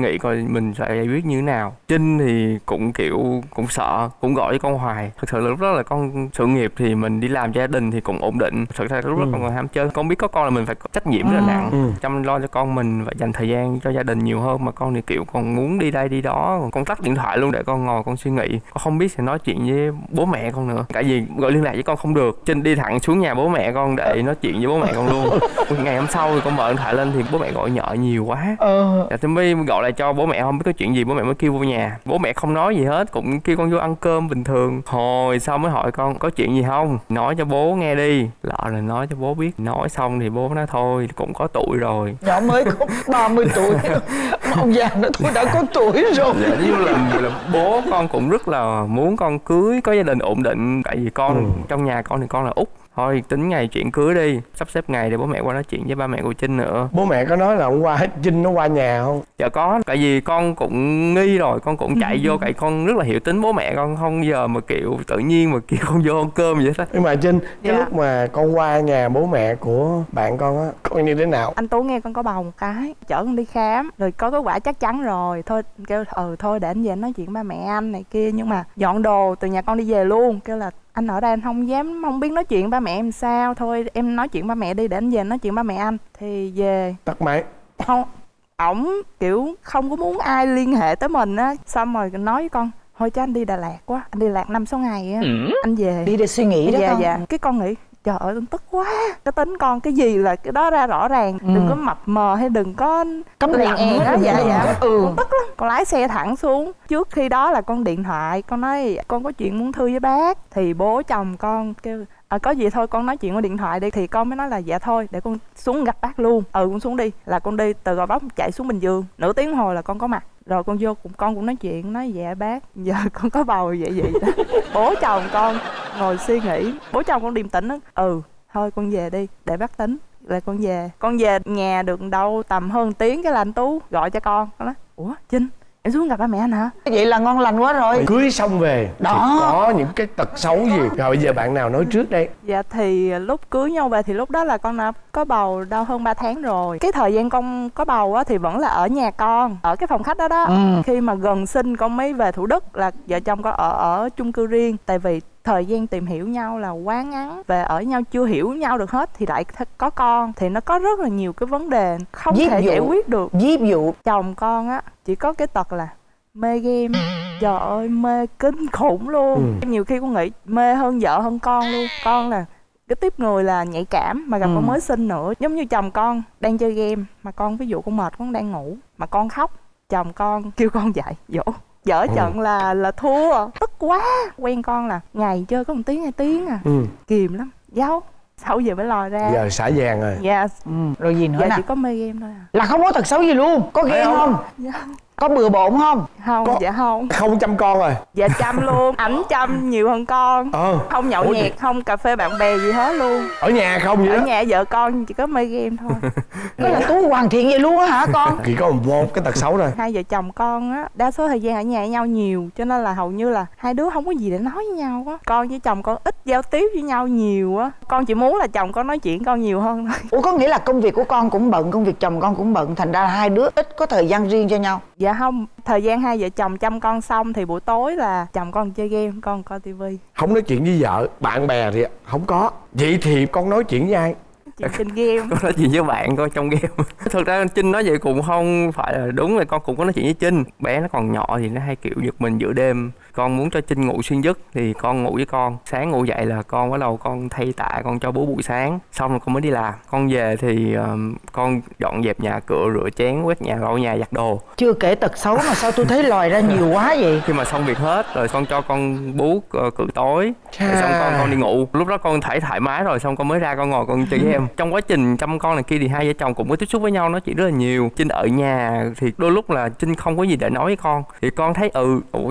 nghĩ coi mình sẽ giải quyết như thế nào. Trinh thì cũng kiểu cũng sợ, cũng gọi với con hoài. Thật sự là lúc đó là con sự nghiệp thì mình đi làm gia đình thì cũng ổn định. Thật ra lúc đó con còn ham chơi, con biết có con là mình phải có trách nhiệm rất là nặng, chăm lo cho con mình và dành thời gian cho gia đình nhiều hơn. Mà con thì kiểu còn muốn đi đây đi đó, còn con tắt điện thoại luôn để con ngồi con suy nghĩ. Con không biết sẽ nói chuyện với bố mẹ con nữa, tại vì gọi liên lạc với con không được. Trinh đi thẳng xuống nhà bố mẹ con để nói chuyện với bố mẹ con luôn. Ngày hôm sau thì con mở điện thoại lên thì bố mẹ gọi nhợ nhiều quá. Thì mới gọi lại cho bố mẹ, không biết có chuyện gì, bố mẹ mới kêu vô nhà. Bố mẹ không nói gì hết, cũng kêu con vô ăn cơm bình thường. Hồi sau mới hỏi con có chuyện gì không, nói cho bố nghe đi. Lỡ là nói cho bố biết. Nói xong thì bố nói thôi cũng có tuổi rồi. Nhỏ mới có 30 tuổi. Ông già nó thôi đã có tuổi rồi. Dạ, là bố con cũng rất là muốn con cưới, có gia đình ổn định. Tại vì con trong nhà con thì con là út. Thôi tính ngày chuyện cưới đi, sắp xếp ngày để bố mẹ qua nói chuyện với ba mẹ của Trinh nữa. Bố mẹ có nói là hôm qua Trinh nó qua nhà không? Dạ có, tại vì con cũng nghi rồi, con cũng chạy vô, tại con rất là hiểu tính bố mẹ con, không giờ mà kiểu tự nhiên mà kêu con vô ăn cơm vậy đó. Nhưng mà Trinh, cái lúc mà con qua nhà bố mẹ của bạn con á, con như thế nào? Anh Tú nghe con có bầu một cái, chở con đi khám, rồi có kết quả chắc chắn rồi. Thôi kêu thôi để anh về nói chuyện ba mẹ anh này kia, nhưng mà dọn đồ từ nhà con đi về luôn, kêu là anh ở đây anh không biết nói chuyện ba mẹ em sao, thôi em nói chuyện ba mẹ đi để anh về nói chuyện ba mẹ anh. Thì về tắt máy. Không, ổng kiểu không có muốn ai liên hệ tới mình á. Xong rồi nói với con thôi cho anh đi Đà Lạt quá, anh đi Đà Lạt 5-6 ngày á, anh về đi để suy nghĩ đó con. Dạ. Cái con nghĩ trời ơi con tức quá, cái tính con cái gì là cái đó ra rõ ràng, đừng có mập mờ hay đừng có cấm lặng đó. Dạ con tức lắm. Con lái xe thẳng xuống. Trước khi đó là con điện thoại, con nói con có chuyện muốn thư với bác. Thì bố chồng con kêu có gì thôi con nói chuyện qua điện thoại đi. Thì con mới nói là dạ thôi để con xuống gặp bác luôn. Con xuống đi. Là con đi từ Gò Vấp chạy xuống Bình Dương, nửa tiếng hồi là con có mặt. Rồi con vô con cũng nói chuyện, nói dạ bác giờ con có bầu vậy đó. Bố chồng con ngồi suy nghĩ, bố chồng con điềm tĩnh đó. Thôi con về đi để bác tính. Rồi con về nhà được đâu tầm hơn tiếng cái là anh Tú gọi cho con nói ủa Trinh em xuống gặp ba mẹ anh hả? Vậy là ngon lành quá rồi. Cưới xong về đó thì có những cái tật xấu gì? Rồi bây giờ bạn nào nói trước đây? Dạ thì lúc cưới nhau về thì lúc đó là con đã có bầu đâu hơn 3 tháng rồi. Cái thời gian con có bầu á thì vẫn là ở nhà con, ở cái phòng khách đó đó. Khi mà gần sinh con mới về Thủ Đức, là vợ chồng con ở chung cư riêng. Tại vì thời gian tìm hiểu nhau là quá ngắn, về ở nhau chưa hiểu nhau được hết thì lại có con thì nó có rất là nhiều cái vấn đề không thể giải quyết được. Ví dụ chồng con á chỉ có cái tật là mê game. Trời ơi mê kinh khủng luôn. Nhiều khi con nghĩ mê hơn vợ hơn con luôn. Con là cái tiếp người là nhạy cảm, mà gặp con mới sinh nữa. Giống như chồng con đang chơi game mà con ví dụ con mệt, con đang ngủ mà con khóc, chồng con kêu con dậy dỗ, dở trận là thua, tức quá. Quen con là ngày chơi có 1 tiếng 2 tiếng à, kìm lắm, giấu sau giờ mới lòi ra. Giờ xả vàng rồi. Dạ. Rồi gì nữa dạ nè? chỉ có mê game thôi à. Là không có tật xấu gì luôn? Có ghen không? Dạ. Có bừa bộn không? Không, dạ không. Không chăm con rồi? Dạ chăm luôn, ảnh chăm nhiều hơn con. Không nhậu nhẹt, không cà phê bạn bè gì hết luôn. Ở nhà không vậy đó? Ở nhà vợ con chỉ có mê game thôi. Cái là Tú hoàn thiện vậy luôn á hả con? Chỉ có một cái tật xấu thôi. Hai vợ chồng con á, đa số thời gian ở nhà với nhau nhiều, cho nên là hầu như là hai đứa không có gì để nói với nhau á. Con với chồng con ít giao tiếp với nhau nhiều á. Con chỉ muốn là chồng con nói chuyện con nhiều hơn thôi. Ủa có nghĩa là công việc của con cũng bận, công việc chồng con cũng bận, thành ra là hai đứa ít có thời gian riêng cho nhau? Dạ không, thời gian hai vợ chồng chăm con xong thì buổi tối là chồng con chơi game, con coi tivi. Không nói chuyện với vợ, bạn bè thì không có. Vậy thì con nói chuyện với ai? Chuyện trên game. Con nói chuyện với bạn con trong game. Thực ra Trinh nói vậy cũng không phải là đúng, rồi con cũng có nói chuyện với Trinh. Bé nó còn nhỏ thì nó hay kiểu giật mình giữa đêm. Con muốn cho Trinh ngủ xuyên giấc thì con ngủ với con. Sáng ngủ dậy là con bắt đầu con thay tạ, con cho bố buổi sáng. Xong rồi con mới đi làm. Con về thì con dọn dẹp nhà cửa, rửa chén, quét nhà, lau nhà, giặt đồ. Chưa kể tật xấu mà sao tôi thấy lòi ra nhiều quá vậy? Khi mà xong việc hết rồi con cho con bú cự tối. Rồi xong con đi ngủ. Lúc đó con thấy thoải mái rồi, xong con mới ra con ngồi con chơi game. Trong quá trình chăm con này kia thì hai vợ chồng cũng có tiếp xúc với nhau, nói chuyện rất là nhiều. Trinh ở nhà thì đôi lúc là Trinh không có gì để nói với con. Thì con thấy chắc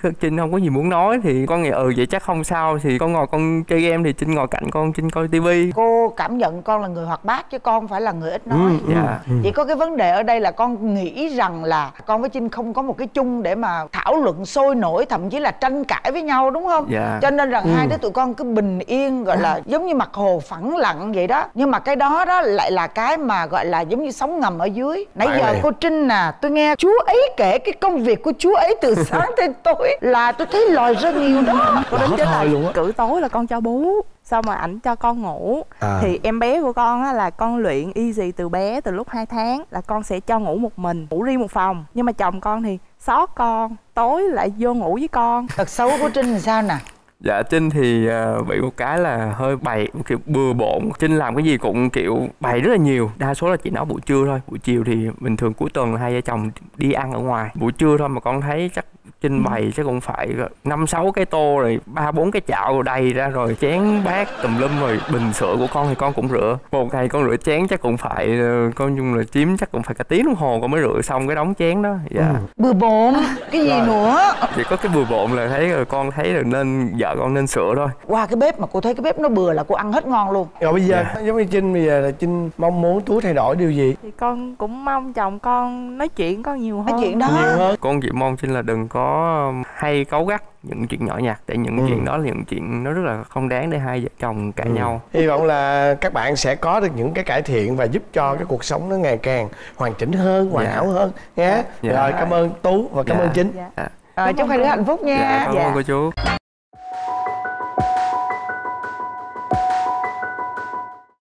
Trinh không có gì muốn nói thì con nghĩ vậy chắc không sao, thì con ngồi con chơi game thì Trinh ngồi cạnh con, Trinh coi tivi. Cô cảm nhận con là người hoạt bát chứ con không phải là người ít nói. Chỉ có cái vấn đề ở đây là con nghĩ rằng là con với Trinh không có một cái chung để mà thảo luận sôi nổi, thậm chí là tranh cãi với nhau, đúng không? Cho nên rằng hai đứa tụi con cứ bình yên, gọi là giống như mặt hồ phẳng lặng vậy đó. Nhưng mà cái đó lại là cái mà gọi là giống như sóng ngầm ở dưới. Nãy giờ cô Trinh tôi nghe chú ấy kể cái công việc của chú ấy từ sáng tới tối là tôi thấy lòi ra nhiều đó. Cô đến chết là cử tối là con cho bú, xong rồi ảnh cho con ngủ. Thì em bé của con á, là con luyện easy từ bé, từ lúc 2 tháng là con sẽ cho ngủ một mình, ngủ riêng một phòng. Nhưng mà chồng con thì xót con, tối lại vô ngủ với con. Tật xấu của Trinh là sao nè? Dạ Trinh thì bị một cái là hơi bày, kiểu bừa bộn. Trinh làm cái gì cũng kiểu bày rất là nhiều. Đa số là chỉ nấu buổi trưa thôi. Buổi chiều thì bình thường cuối tuần là hai vợ chồng đi ăn ở ngoài. Buổi trưa thôi mà con thấy chắc Trinh bày chắc cũng phải 5-6 cái tô rồi 3-4 cái chảo rồi đầy ra, rồi chén bát tùm lum, rồi bình sữa của con thì con cũng rửa. Một ngày con rửa chén chắc cũng phải con chung là chiếm chắc cũng phải cả tiếng đồng hồ con mới rửa xong cái đống chén đó. Bừa bộn cái gì nữa? Chỉ có cái bừa bộn là thấy rồi con thấy rồi nên vợ con nên sửa thôi. Qua cái bếp mà cô thấy cái bếp nó bừa là cô ăn hết ngon luôn. Rồi bây giờ giống như Trinh, bây giờ là Trinh mong muốn Tú thay đổi điều gì? Thì con cũng mong chồng con nói chuyện con nhiều hơn. Nói chuyện đó nhiều hơn. Con chỉ mong Trinh là đừng có hay cáu gắt những chuyện nhỏ nhặt, tại những chuyện đó là những chuyện nó rất là không đáng để hai vợ chồng cãi nhau. Hy vọng là các bạn sẽ có được những cái cải thiện và giúp cho cái cuộc sống nó ngày càng hoàn chỉnh hơn, hoàn hảo hơn nhé. Rồi cảm ơn Tú và cảm ơn Trinh. Chúc hai đứa hạnh phúc nha. Cảm ơn cô chú.